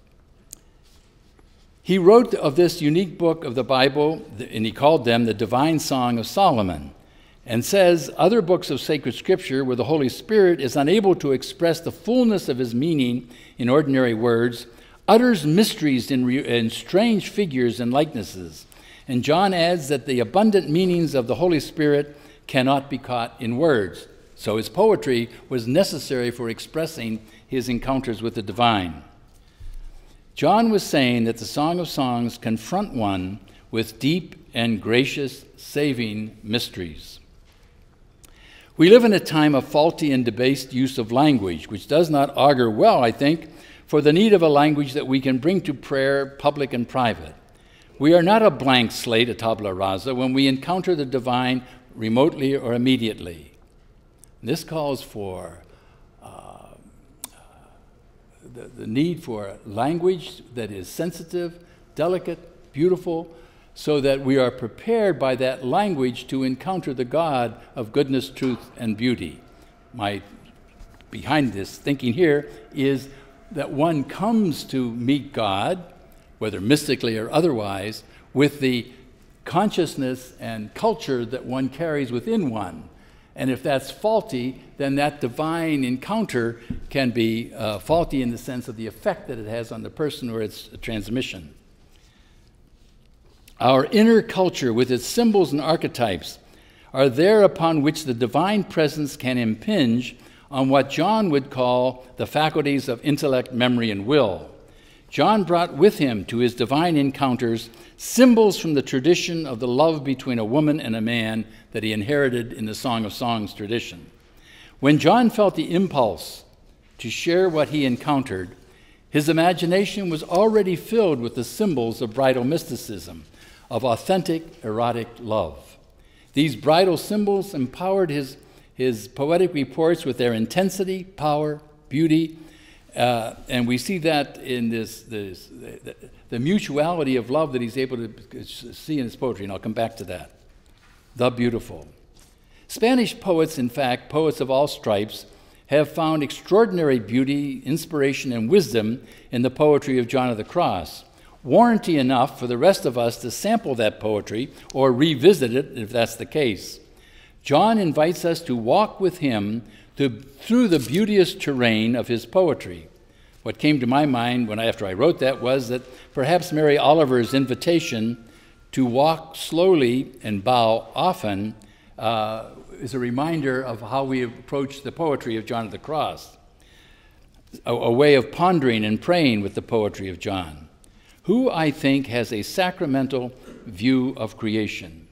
He wrote of this unique book of the Bible, and he called them the Divine Song of Solomon, and says other books of sacred scripture where the Holy Spirit is unable to express the fullness of his meaning in ordinary words, utters mysteries in, re in strange figures and likenesses. And John adds that the abundant meanings of the Holy Spirit cannot be caught in words. So his poetry was necessary for expressing his encounters with the divine. John was saying that the Song of Songs confront one with deep and gracious saving mysteries. We live in a time of faulty and debased use of language, which does not augur well, I think, for the need of a language that we can bring to prayer, public and private. We are not a blank slate, a tabula rasa, when we encounter the divine remotely or immediately. This calls for uh, the, the need for language that is sensitive, delicate, beautiful, so that we are prepared by that language to encounter the God of goodness, truth, and beauty. My behind this thinking here is that one comes to meet God, whether mystically or otherwise, with the consciousness and culture that one carries within one. And if that's faulty, then that divine encounter can be uh, faulty in the sense of the effect that it has on the person or its transmission. Our inner culture, with its symbols and archetypes, are there upon which the divine presence can impinge on what John would call the faculties of intellect, memory, and will. John brought with him to his divine encounters symbols from the tradition of the love between a woman and a man that he inherited in the Song of Songs tradition. When John felt the impulse to share what he encountered, his imagination was already filled with the symbols of bridal mysticism, of authentic erotic love. These bridal symbols empowered his, his poetic reports with their intensity, power, beauty, uh, and we see that in this, this the, the mutuality of love that he's able to see in his poetry, and I'll come back to that. The beautiful. Spanish poets, in fact, poets of all stripes, have found extraordinary beauty, inspiration, and wisdom in the poetry of John of the Cross. Warranty enough for the rest of us to sample that poetry or revisit it if that's the case. John invites us to walk with him to, through the beauteous terrain of his poetry. What came to my mind when I, after I wrote that was that perhaps Mary Oliver's invitation to walk slowly and bow often uh, is a reminder of how we approach the poetry of John of the Cross, a, a way of pondering and praying with the poetry of John, who I think has a sacramental view of creation.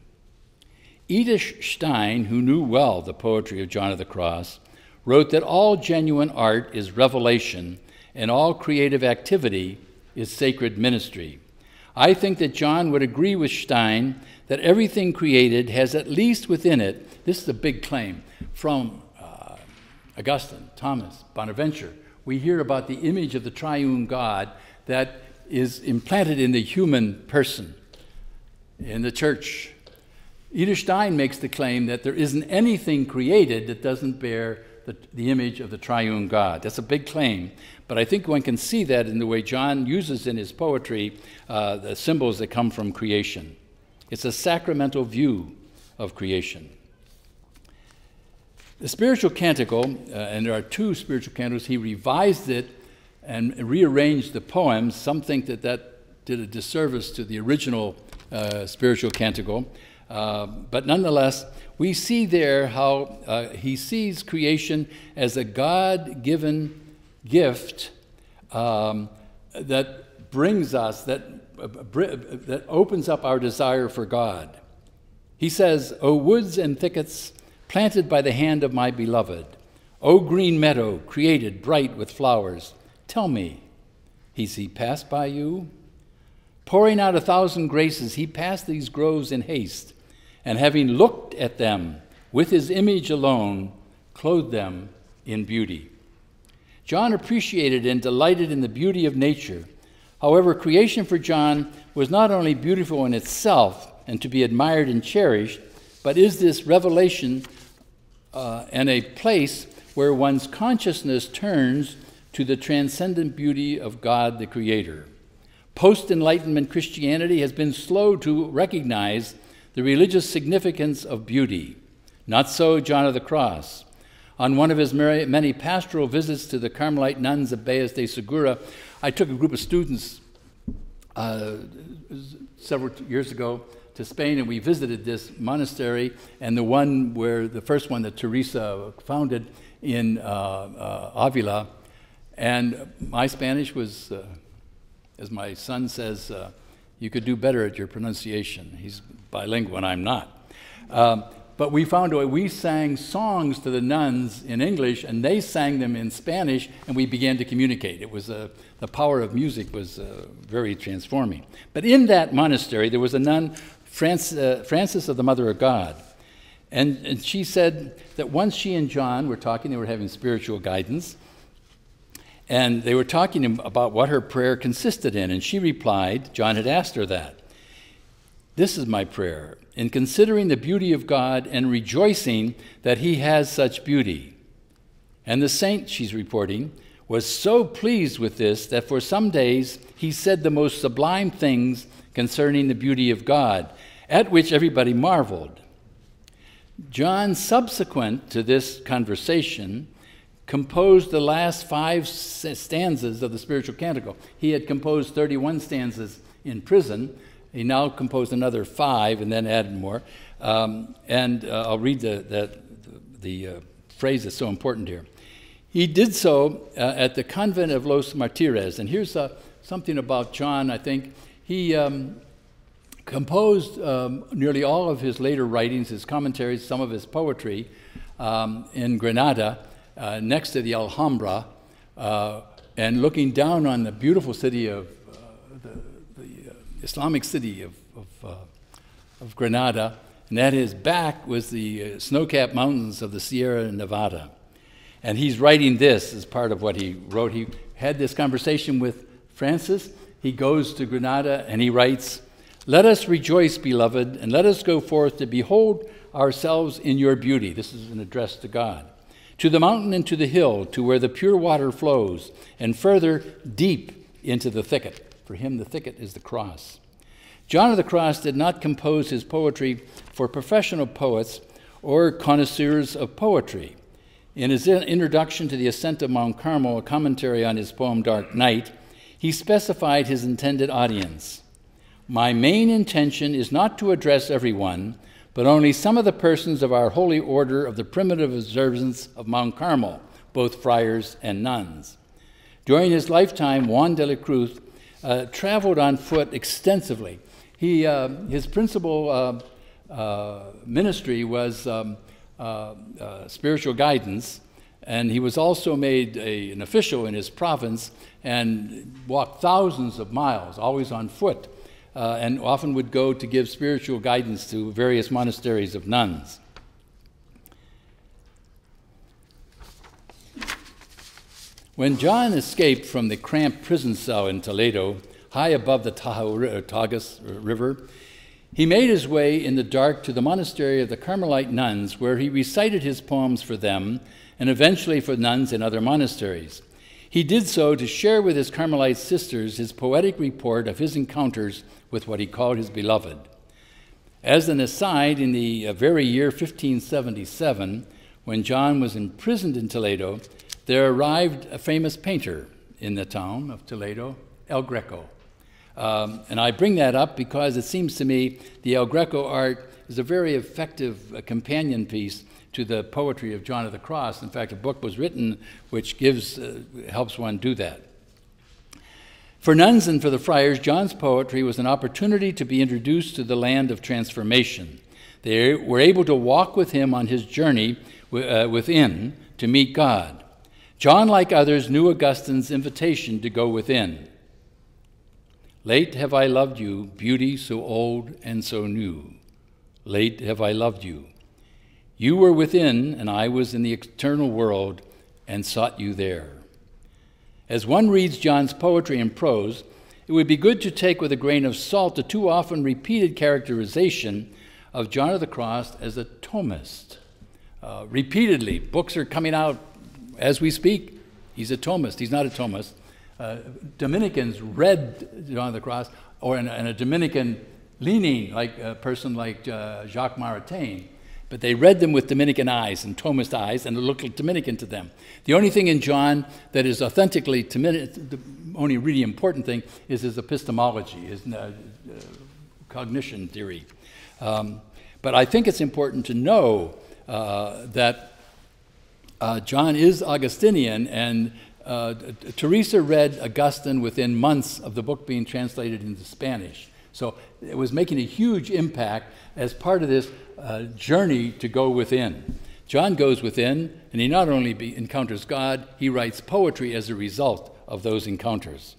Edith Stein, who knew well the poetry of John of the Cross, wrote that all genuine art is revelation and all creative activity is sacred ministry. I think that John would agree with Stein that everything created has at least within it, this is a big claim, from uh, Augustine, Thomas, Bonaventure, we hear about the image of the triune God that is implanted in the human person, in the church. Edith Stein makes the claim that there isn't anything created that doesn't bear the, the image of the triune God. That's a big claim, but I think one can see that in the way John uses in his poetry uh, the symbols that come from creation. It's a sacramental view of creation. The spiritual canticle, uh, and there are two spiritual canticles, he revised it and rearranged the poems. Some think that that did a disservice to the original uh, spiritual canticle. Uh, but nonetheless, we see there how uh, he sees creation as a God-given gift um, that brings us, that, uh, br that opens up our desire for God. He says, "O woods and thickets planted by the hand of my beloved, O green meadow created bright with flowers, tell me, has he passed by you? Pouring out a thousand graces, he passed these groves in haste, and having looked at them with his image alone, clothed them in beauty." John appreciated and delighted in the beauty of nature. However, creation for John was not only beautiful in itself and to be admired and cherished, but is this revelation uh, and a place where one's consciousness turns to the transcendent beauty of God the Creator. Post-Enlightenment Christianity has been slow to recognize the religious significance of beauty. Not so John of the Cross. On one of his many pastoral visits to the Carmelite nuns of Beas de Segura, I took a group of students uh, several years ago to Spain, and we visited this monastery, and the one where the first one that Teresa founded in uh, uh, Avila. And my Spanish was, uh, as my son says, uh, You could do better at your pronunciation. He's bilingual and I'm not. Um, but we found a way. We sang songs to the nuns in English, and they sang them in Spanish, and we began to communicate. It was uh, the power of music was uh, very transforming. But in that monastery, there was a nun, Frances, uh, Frances of the Mother of God. And, and she said that once she and John were talking, they were having spiritual guidance, and they were talking about what her prayer consisted in. And she replied, John had asked her that. This is my prayer, in considering the beauty of God and rejoicing that he has such beauty. And the saint, she's reporting, was so pleased with this that for some days he said the most sublime things concerning the beauty of God, at which everybody marveled. John, subsequent to this conversation, composed the last five stanzas of the spiritual canticle. He had composed thirty-one stanzas in prison. He now composed another five and then added more. Um, and uh, I'll read the, the, the uh, phrase that's so important here. He did so uh, at the convent of Los Martires. And here's uh, something about John, I think. He um, composed um, nearly all of his later writings, his commentaries, some of his poetry um, in Granada, uh, next to the Alhambra, uh, and looking down on the beautiful city of uh, the Islamic city of, of, uh, of Granada, and at his back was the uh, snow-capped mountains of the Sierra Nevada. And he's writing this as part of what he wrote. He had this conversation with Francis. He goes to Granada and he writes, "Let us rejoice, beloved, and let us go forth to behold ourselves in your beauty." This is an address to God. "To the mountain and to the hill, to where the pure water flows, and further deep into the thicket." For him, the thicket is the cross. John of the Cross did not compose his poetry for professional poets or connoisseurs of poetry. In his introduction to the Ascent of Mount Carmel, a commentary on his poem Dark Night, he specified his intended audience. "My main intention is not to address everyone, but only some of the persons of our holy order of the primitive observance of Mount Carmel, both friars and nuns." During his lifetime, Juan de la Cruz Uh, traveled on foot extensively. He, uh, his principal uh, uh, ministry was um, uh, uh, spiritual guidance, and he was also made a, an official in his province and walked thousands of miles, always on foot, uh, and often would go to give spiritual guidance to various monasteries of nuns. When John escaped from the cramped prison cell in Toledo, high above the Tagus River, he made his way in the dark to the monastery of the Carmelite nuns, where he recited his poems for them and eventually for nuns in other monasteries. He did so to share with his Carmelite sisters his poetic report of his encounters with what he called his beloved. As an aside, in the very year fifteen seventy-seven, when John was imprisoned in Toledo, there arrived a famous painter in the town of Toledo, El Greco. Um, and I bring that up because it seems to me the El Greco art is a very effective uh, companion piece to the poetry of John of the Cross. In fact, a book was written which gives, uh, helps one do that. For nuns and for the friars, John's poetry was an opportunity to be introduced to the land of transformation. They were able to walk with him on his journey uh, within to meet God. John, like others, knew Augustine's invitation to go within. "Late have I loved you, beauty so old and so new. Late have I loved you. You were within, and I was in the eternal world, and sought you there." As one reads John's poetry and prose, it would be good to take with a grain of salt the too often repeated characterization of John of the Cross as a Thomist. Uh, repeatedly, books are coming out as we speak. He's a Thomist. He's not a Thomist. Uh, Dominicans read John of the Cross, or in, in a Dominican leaning, like a person like uh, Jacques Maritain, but they read them with Dominican eyes and Thomist eyes, and it looked like Dominican to them. The only thing in John that is authentically Dominican, the only really important thing is his epistemology, his uh, uh, cognition theory. Um, but I think it's important to know uh, that uh, John is Augustinian, and uh, Teresa read Augustine within months of the book being translated into Spanish. So it was making a huge impact as part of this uh, journey to go within. John goes within, and he not only be, encounters God, he writes poetry as a result of those encounters.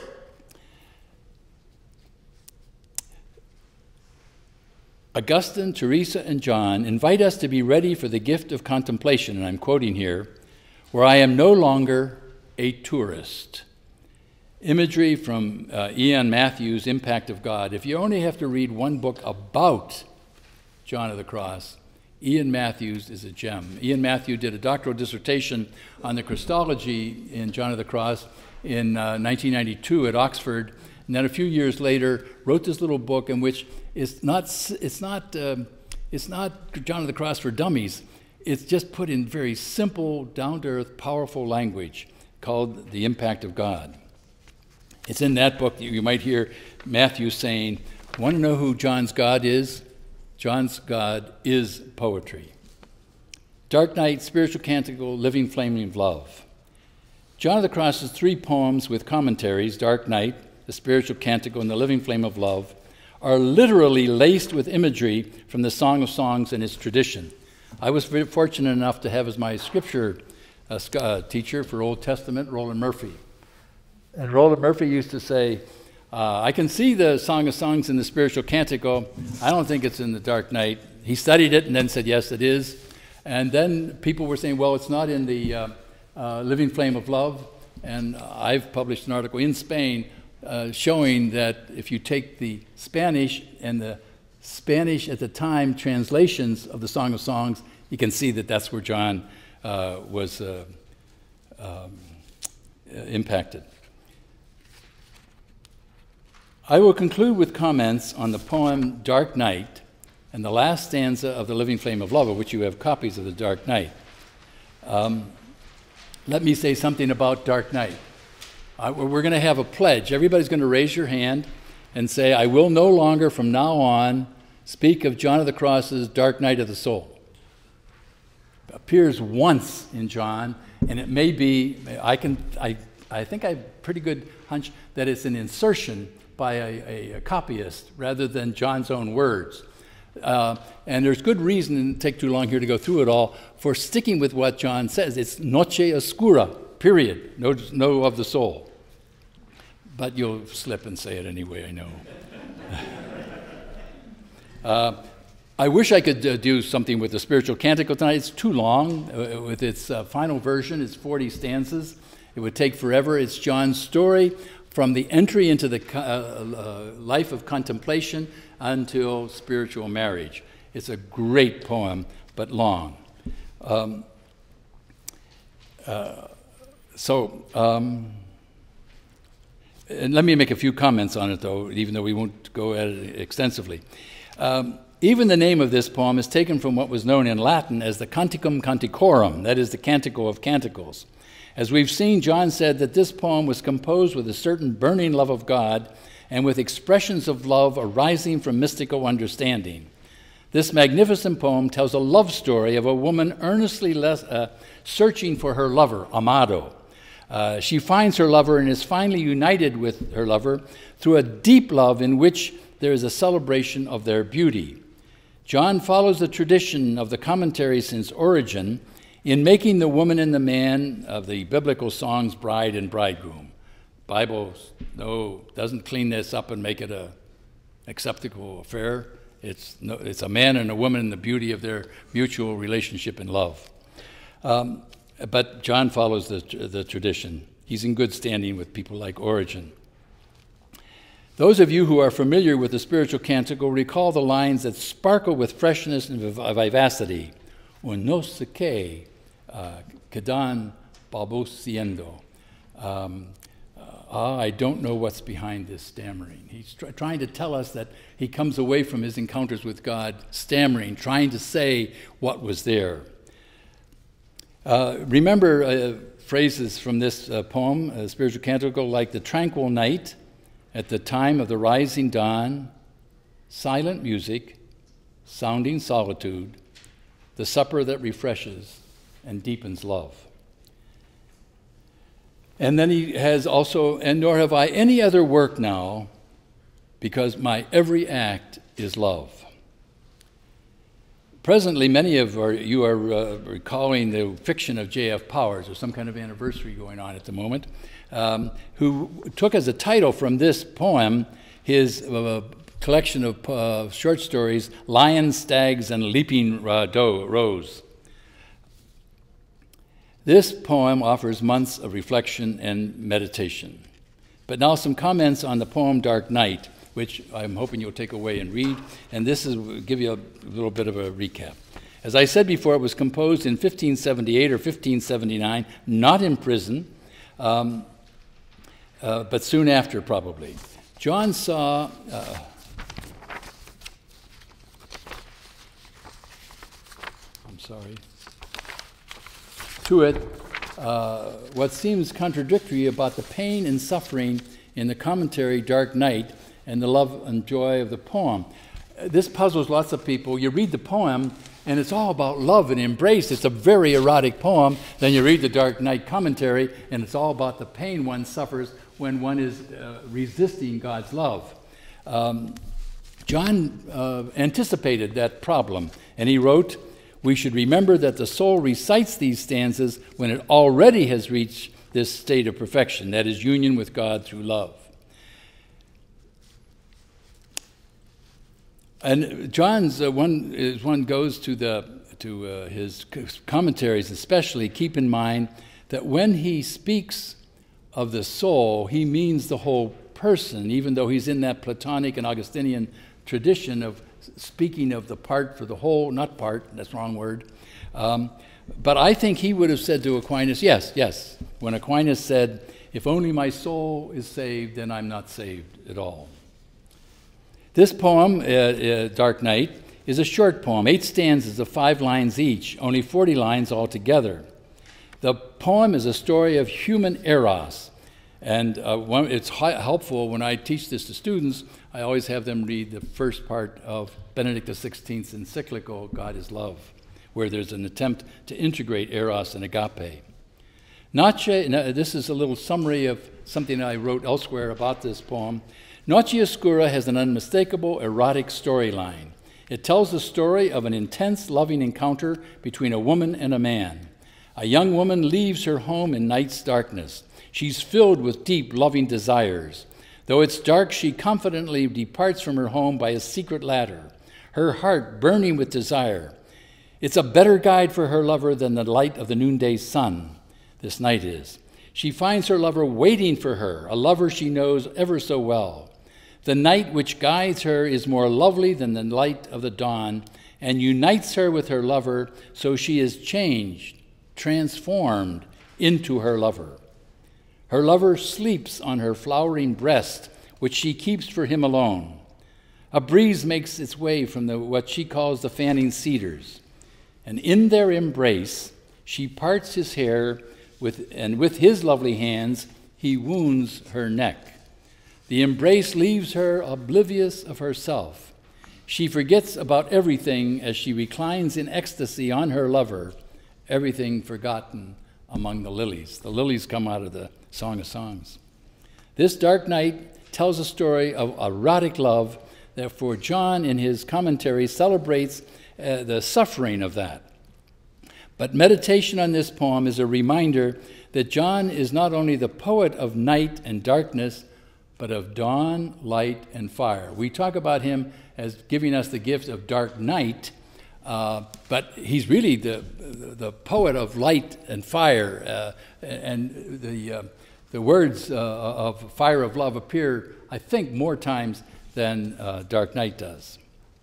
Augustine, Teresa, and John invite us to be ready for the gift of contemplation, and I'm quoting here, where I am no longer a tourist. Imagery from uh, Ian Matthews' Impact of God. If you only have to read one book about John of the Cross, Ian Matthews is a gem. Ian Matthews did a doctoral dissertation on the Christology in John of the Cross in uh, nineteen ninety-two at Oxford, and then a few years later wrote this little book in which it's not it's not um, it's not John of the Cross for dummies. It's just put in very simple, down-to-earth, powerful language called The Impact of God. It's in that book that you might hear Matthew saying, "Want to know who John's God is? John's God is poetry." Dark Night, Spiritual Canticle, Living Flame of Love. John of the Cross's three poems with commentaries, Dark Night, the Spiritual Canticle, and the Living Flame of Love, are literally laced with imagery from the Song of Songs and its tradition. I was very fortunate enough to have as my scripture uh, uh, teacher for Old Testament, Roland Murphy. And Roland Murphy used to say, uh, I can see the Song of Songs in the Spiritual Canticle. I don't think it's in the Dark Night. He studied it and then said, yes, it is. And then people were saying, well, it's not in the uh, uh, Living Flame of Love. And I've published an article in Spain uh, showing that if you take the Spanish and the Spanish at the time translations of the Song of Songs, you can see that that's where John uh, was uh, um, impacted. I will conclude with comments on the poem Dark Night and the last stanza of the Living Flame of Love, of which you have copies of the Dark Night. Um, let me say something about Dark Night. Uh, we're going to have a pledge. Everybody's going to raise your hand and say, I will no longer from now on speak of John of the Cross's Dark Night of the Soul. It appears once in John, and it may be, I can, I, I think I have a pretty good hunch that it's an insertion by a, a, a copyist rather than John's own words. Uh, and there's good reason, and it'll take too long here to go through it all, for sticking with what John says. It's noche oscura, period, no, no of the soul. But you'll slip and say it anyway, I know. uh, I wish I could uh, do something with the Spiritual Canticle tonight. It's too long. Uh, with its uh, final version, it's forty stanzas. It would take forever. It's John's story from the entry into the uh, uh, life of contemplation until spiritual marriage. It's a great poem, but long. Um, uh, so, um, and let me make a few comments on it, though, even though we won't go at it extensively. Um, even the name of this poem is taken from what was known in Latin as the Canticum Canticorum, that is the Canticle of Canticles. As we've seen, John said that this poem was composed with a certain burning love of God and with expressions of love arising from mystical understanding. This magnificent poem tells a love story of a woman earnestly les- uh, searching for her lover, amado. Uh, she finds her lover and is finally united with her lover through a deep love in which there is a celebration of their beauty. John follows the tradition of the commentary since Origen in making the woman and the man of the biblical songs bride and bridegroom. Bible no doesn't clean this up and make it a acceptable affair. It's no, it's a man and a woman and the beauty of their mutual relationship and love. Um, but John follows the the tradition. He's in good standing with people like Origen. Those of you who are familiar with the Spiritual Canticle recall the lines that sparkle with freshness and vivacity. Un no sé qué quedan balbuciendo. Um, ah, I don't know what's behind this stammering. He's tr- trying to tell us that he comes away from his encounters with God stammering, trying to say what was there. Uh, remember uh, phrases from this uh, poem, uh, Spiritual Canticle, like the tranquil night at the time of the rising dawn, silent music, sounding solitude, the supper that refreshes and deepens love. And then he has also, and nor have I any other work now because my every act is love. Presently, many of our, you are uh, recalling the fiction of J F Powers. There's some kind of anniversary going on at the moment, um, who took as a title from this poem his uh, collection of uh, short stories, Lions, Stags, and Leaping uh, Doe, Rose. This poem offers months of reflection and meditation. But now some comments on the poem Dark Night, which I'm hoping you'll take away and read, and this is will give you a little bit of a recap. As I said before, it was composed in fifteen seventy-eight or fifteen seventy-nine, not in prison, um, uh, but soon after probably. John saw, uh, I'm sorry, to it uh, what seems contradictory about the pain and suffering in the commentary Dark Night and the love and joy of the poem. This puzzles lots of people. You read the poem, and it's all about love and embrace. It's a very erotic poem. Then you read the Dark Night commentary, and it's all about the pain one suffers when one is uh, resisting God's love. Um, John uh, anticipated that problem, and he wrote, "We should remember that the soul recites these stanzas when it already has reached this state of perfection, that is, union with God through love." And John's uh, one is one goes to the to uh, his commentaries, especially keep in mind that when he speaks of the soul, he means the whole person, even though he's in that Platonic and Augustinian tradition of speaking of the part for the whole, not part, that's the wrong word. Um, but I think he would have said to Aquinas, yes, yes, when Aquinas said, "If only my soul is saved, then I'm not saved at all." This poem, uh, uh, Dark Night, is a short poem, eight stanzas of five lines each, only forty lines altogether. The poem is a story of human eros, and uh, one, it's helpful when I teach this to students. I always have them read the first part of Benedict the sixteenth's encyclical, God is Love, where there's an attempt to integrate eros and agape. Notre, this is a little summary of something I wrote elsewhere about this poem. Noche Oscura has an unmistakable erotic storyline. It tells the story of an intense, loving encounter between a woman and a man. A young woman leaves her home in night's darkness. She's filled with deep, loving desires. Though it's dark, she confidently departs from her home by a secret ladder, her heart burning with desire. It's a better guide for her lover than the light of the noonday sun, this night is. She finds her lover waiting for her, a lover she knows ever so well. The night which guides her is more lovely than the light of the dawn, and unites her with her lover, so she is changed, transformed into her lover. Her lover sleeps on her flowering breast, which she keeps for him alone. A breeze makes its way from the, what she calls the fanning cedars, and in their embrace she parts his hair, with, and with his lovely hands he wounds her neck. The embrace leaves her oblivious of herself. She forgets about everything as she reclines in ecstasy on her lover, everything forgotten among the lilies. The lilies come out of the Song of Songs. This Dark Night tells a story of erotic love that, for John in his commentary, celebrates uh, the suffering of that. But meditation on this poem is a reminder that John is not only the poet of night and darkness, but of dawn, light, and fire. We talk about him as giving us the gift of dark night, uh, but he's really the, the, the poet of light and fire. Uh, and the, uh, the words uh, of Fire of Love appear, I think, more times than uh, Dark Night does.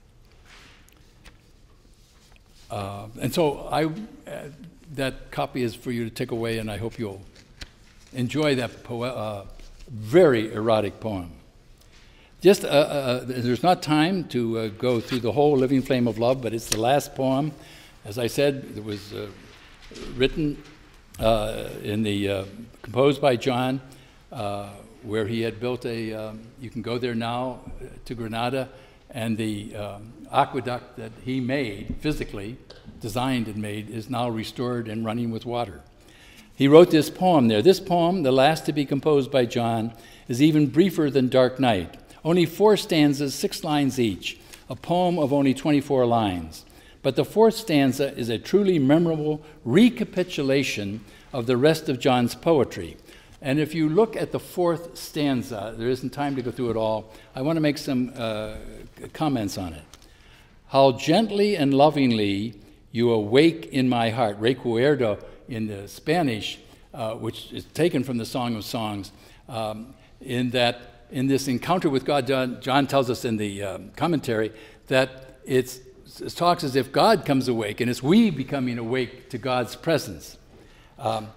Uh, and so I, uh, that copy is for you to take away, and I hope you'll enjoy that poem. Uh, Very erotic poem. Just, uh, uh, there's not time to uh, go through the whole Living Flame of Love, but it's the last poem. As I said, it was uh, written uh, in the, uh, composed by John, uh, where he had built a, um, you can go there now to Granada, and the um, aqueduct that he made, physically, designed and made, is now restored and running with water. He wrote this poem there. This poem, the last to be composed by John, is even briefer than Dark Night, Only four stanzas, six lines each, a poem of only twenty-four lines. But the fourth stanza is a truly memorable recapitulation of the rest of John's poetry. And if you look at the fourth stanza, there isn't time to go through it all, I want to make some uh, comments on it. How gently and lovingly you awake in my heart. Recuerdo in the Spanish, uh, which is taken from the Song of Songs, um, in that in this encounter with God, John, John tells us in the um, commentary that it's, it talks as if God comes awake, and it's we becoming awake to God's presence. Um,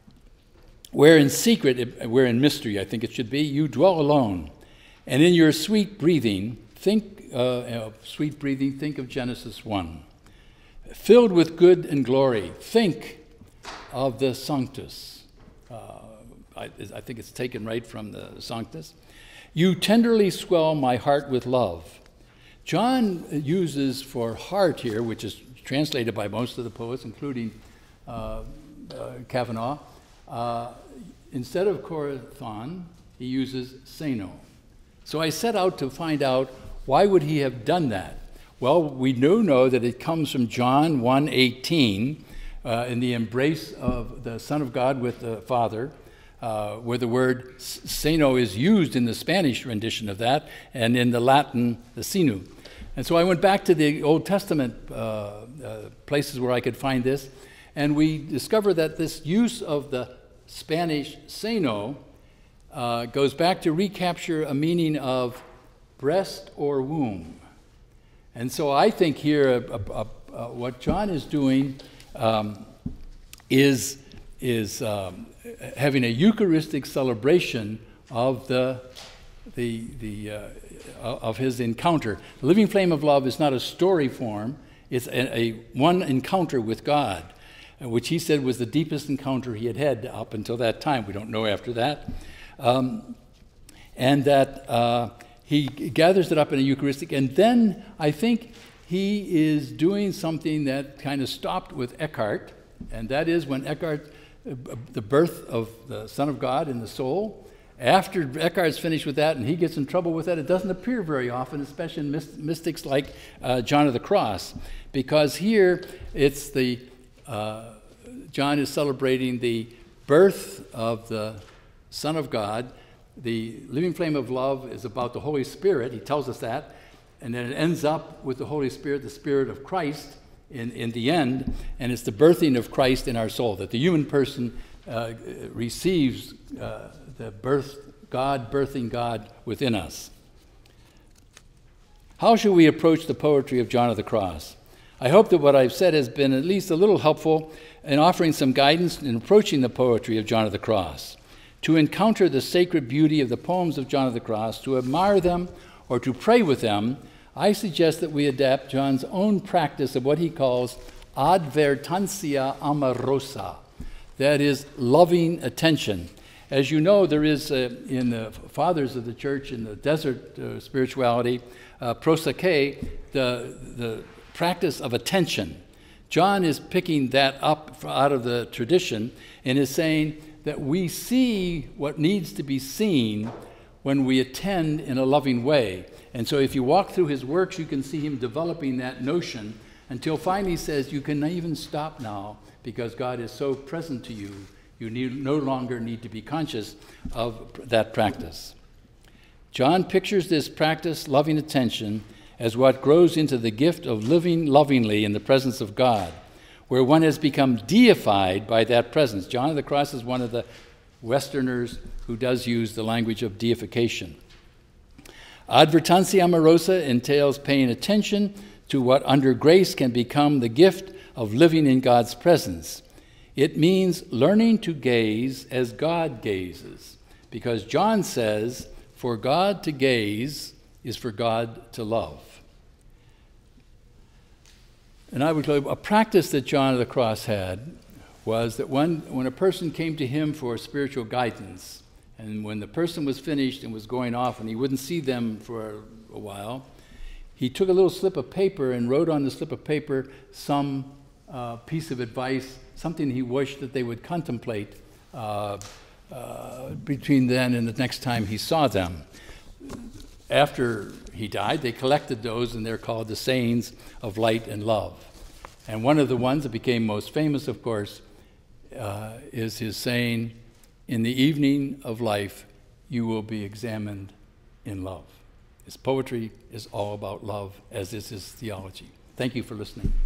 where in secret, where in mystery, I think it should be, you dwell alone, and in your sweet breathing, think uh, uh, sweet breathing, think of Genesis one. Filled with good and glory, think of the Sanctus. Uh, I, I think it's taken right from the Sanctus. You tenderly swell my heart with love. John uses for heart here, which is translated by most of the poets, including uh, uh, Kavanaugh, uh, instead of Corathon, he uses Seno. So I set out to find out why would he have done that. Well, we do know that it comes from John one eighteen, uh, in the embrace of the Son of God with the Father, uh, where the word seno is used in the Spanish rendition of that, and in the Latin, the sinu. And so I went back to the Old Testament uh, uh, places where I could find this, and we discovered that this use of the Spanish seno uh, goes back to recapture a meaning of breast or womb. And so I think here uh, uh, uh, what John is doing um, is, is um, having a Eucharistic celebration of the, the, the, uh, of his encounter. The living flame of love is not a story form, it's a, a one encounter with God, which he said was the deepest encounter he had had up until that time. We don't know after that. Um, and that uh, he gathers it up in a Eucharistic, and then I think he is doing something that kind of stopped with Eckhart, and that is when Eckhart, uh, the birth of the Son of God in the soul, after Eckhart's finished with that and he gets in trouble with that, it doesn't appear very often, especially in myst- mystics like uh, John of the Cross, because here it's the, uh, John is celebrating the birth of the Son of God. The living flame of love is about the Holy Spirit, he tells us that, and then it ends up with the Holy Spirit, the Spirit of Christ in, in the end, and it's the birthing of Christ in our soul, that the human person uh, receives uh, the birth, God birthing God within us. How should we approach the poetry of John of the Cross? I hope that what I've said has been at least a little helpful in offering some guidance in approaching the poetry of John of the Cross. To encounter the sacred beauty of the poems of John of the Cross, to admire them, or to pray with them, I suggest that we adapt John's own practice of what he calls advertencia amorosa, that is, loving attention. As you know, there is uh, in the fathers of the church, in the desert uh, spirituality, uh, prosake, the, the practice of attention. John is picking that up out of the tradition and is saying that we see what needs to be seen when we attend in a loving way. And so if you walk through his works, you can see him developing that notion until finally he says, you can even stop now because God is so present to you, you need, no longer need to be conscious of that practice. John pictures this practice, loving attention, as what grows into the gift of living lovingly in the presence of God, where one has become deified by that presence. John of the Cross is one of the Westerners who does use the language of deification. Advertencia amorosa entails paying attention to what under grace can become the gift of living in God's presence. It means learning to gaze as God gazes, because John says, for God to gaze is for God to love. And I would a practice that John of the Cross had was that when, when a person came to him for spiritual guidance, and when the person was finished and was going off and he wouldn't see them for a while, he took a little slip of paper and wrote on the slip of paper some uh, piece of advice, something he wished that they would contemplate uh, uh, between then and the next time he saw them. after he died, they collected those, and they're called the sayings of light and love. And one of the ones that became most famous, of course, uh, is his saying, "In the evening of life, you will be examined in love." His poetry is all about love, as is his theology. Thank you for listening.